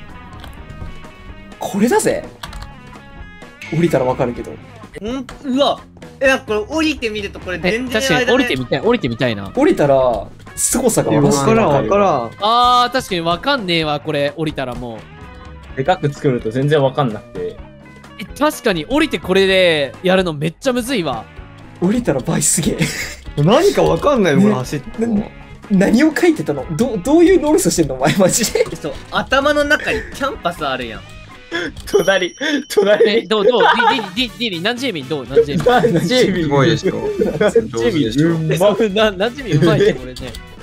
Speaker 3: これだぜ。降りたらわかるけど。
Speaker 2: うわ。なんかこれ降りてみるとこれ全然
Speaker 1: 確かに降りてみたい、降りてみたいな。
Speaker 3: 降りたら、凄さが
Speaker 5: わ
Speaker 3: マジで
Speaker 5: からんわ
Speaker 3: る
Speaker 5: からん。
Speaker 1: あー、確かにわかんねえわ、これ、降りたらもう。
Speaker 6: でかく作ると全然わかんなくて。
Speaker 1: 確かに降りてこれでやるのめっちゃむずいわ。
Speaker 3: 降りたら倍すげえ。
Speaker 5: 何かわかんないよ、これ走っても。
Speaker 3: 何を書いてたのどういうノースしてんのお前マジで。
Speaker 2: そう、頭の中にキャンパスあるやん。
Speaker 6: 隣
Speaker 1: どうディリ、何ジェミンどう何ジェミン
Speaker 6: 何ジェミン
Speaker 4: すごいでしょ。上手でしょ。
Speaker 1: 何ジェミンうまいね、これね。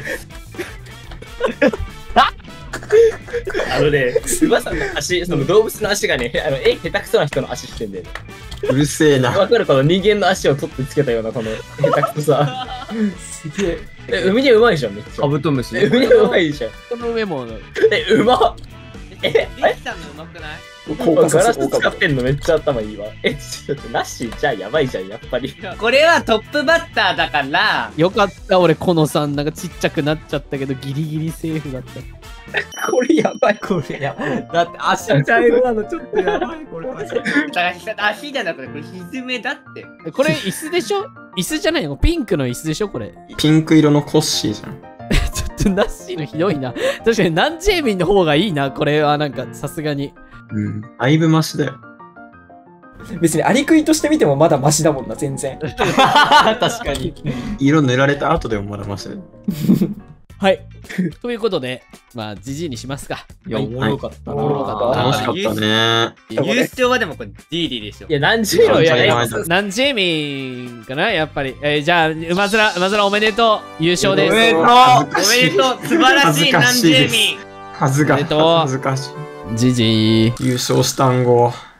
Speaker 6: 馬さんの足、その動物の足がね、絵下手くそな人の足してんで、
Speaker 4: うるせえな。
Speaker 6: わかるこの人間の足を取ってつけたようなこの下手くそさ。
Speaker 3: すげえ。
Speaker 6: 海でうまいじゃん、めっちゃ。
Speaker 5: カブトムシね。
Speaker 6: 海でうまいじゃん。
Speaker 1: この上も、
Speaker 6: うまっ。
Speaker 2: できたのうまくない？
Speaker 6: ガ
Speaker 3: 効果さ
Speaker 6: ラス使
Speaker 3: せ効果
Speaker 6: ってんのめっちゃ頭いいわ。ちょっとナッシーじゃあやばいじゃん、やっぱり。
Speaker 2: これはトップバッターだから、
Speaker 1: よかった、俺、このさん、なんかちっちゃくなっちゃったけど、ギリギリセーフだった。
Speaker 3: これやばい。
Speaker 5: これやばい。だって足茶色なのちょっとやばい、これは。
Speaker 2: だから足じゃなくてこれひずめだって。
Speaker 1: これ、椅子でしょ椅子じゃないのピンクの椅子でしょこれ。
Speaker 4: ピンク色のコッシーじゃん。
Speaker 1: ちょっとナッシーのひどいな。確かにナンジェーミンの方がいいな。これはなんかさすがに。
Speaker 4: うん。だいぶマシだよ。
Speaker 3: 別にアリクイとして見てもまだマシだもんな、全然。
Speaker 5: 確かに。
Speaker 4: 色塗られた後でもまだマシだよ。
Speaker 1: はい。ということで、まあ、ジジイにしますか。
Speaker 5: いや、おもろかったな。
Speaker 3: おもろかった
Speaker 4: 楽しかったね。
Speaker 2: 優勝はでもこれディーリーでしょ。
Speaker 6: いや、何十秒じゃない
Speaker 4: や
Speaker 1: ナンジェーミンかなやっぱり。じゃあ、馬面おめでとう。優勝です。
Speaker 5: おめでとう
Speaker 2: おめでとう、素晴らしいナンジェーミン。
Speaker 4: はずが
Speaker 1: おめでとう
Speaker 4: 恥ずかしい。
Speaker 1: ジジイ。
Speaker 4: 優勝したんご。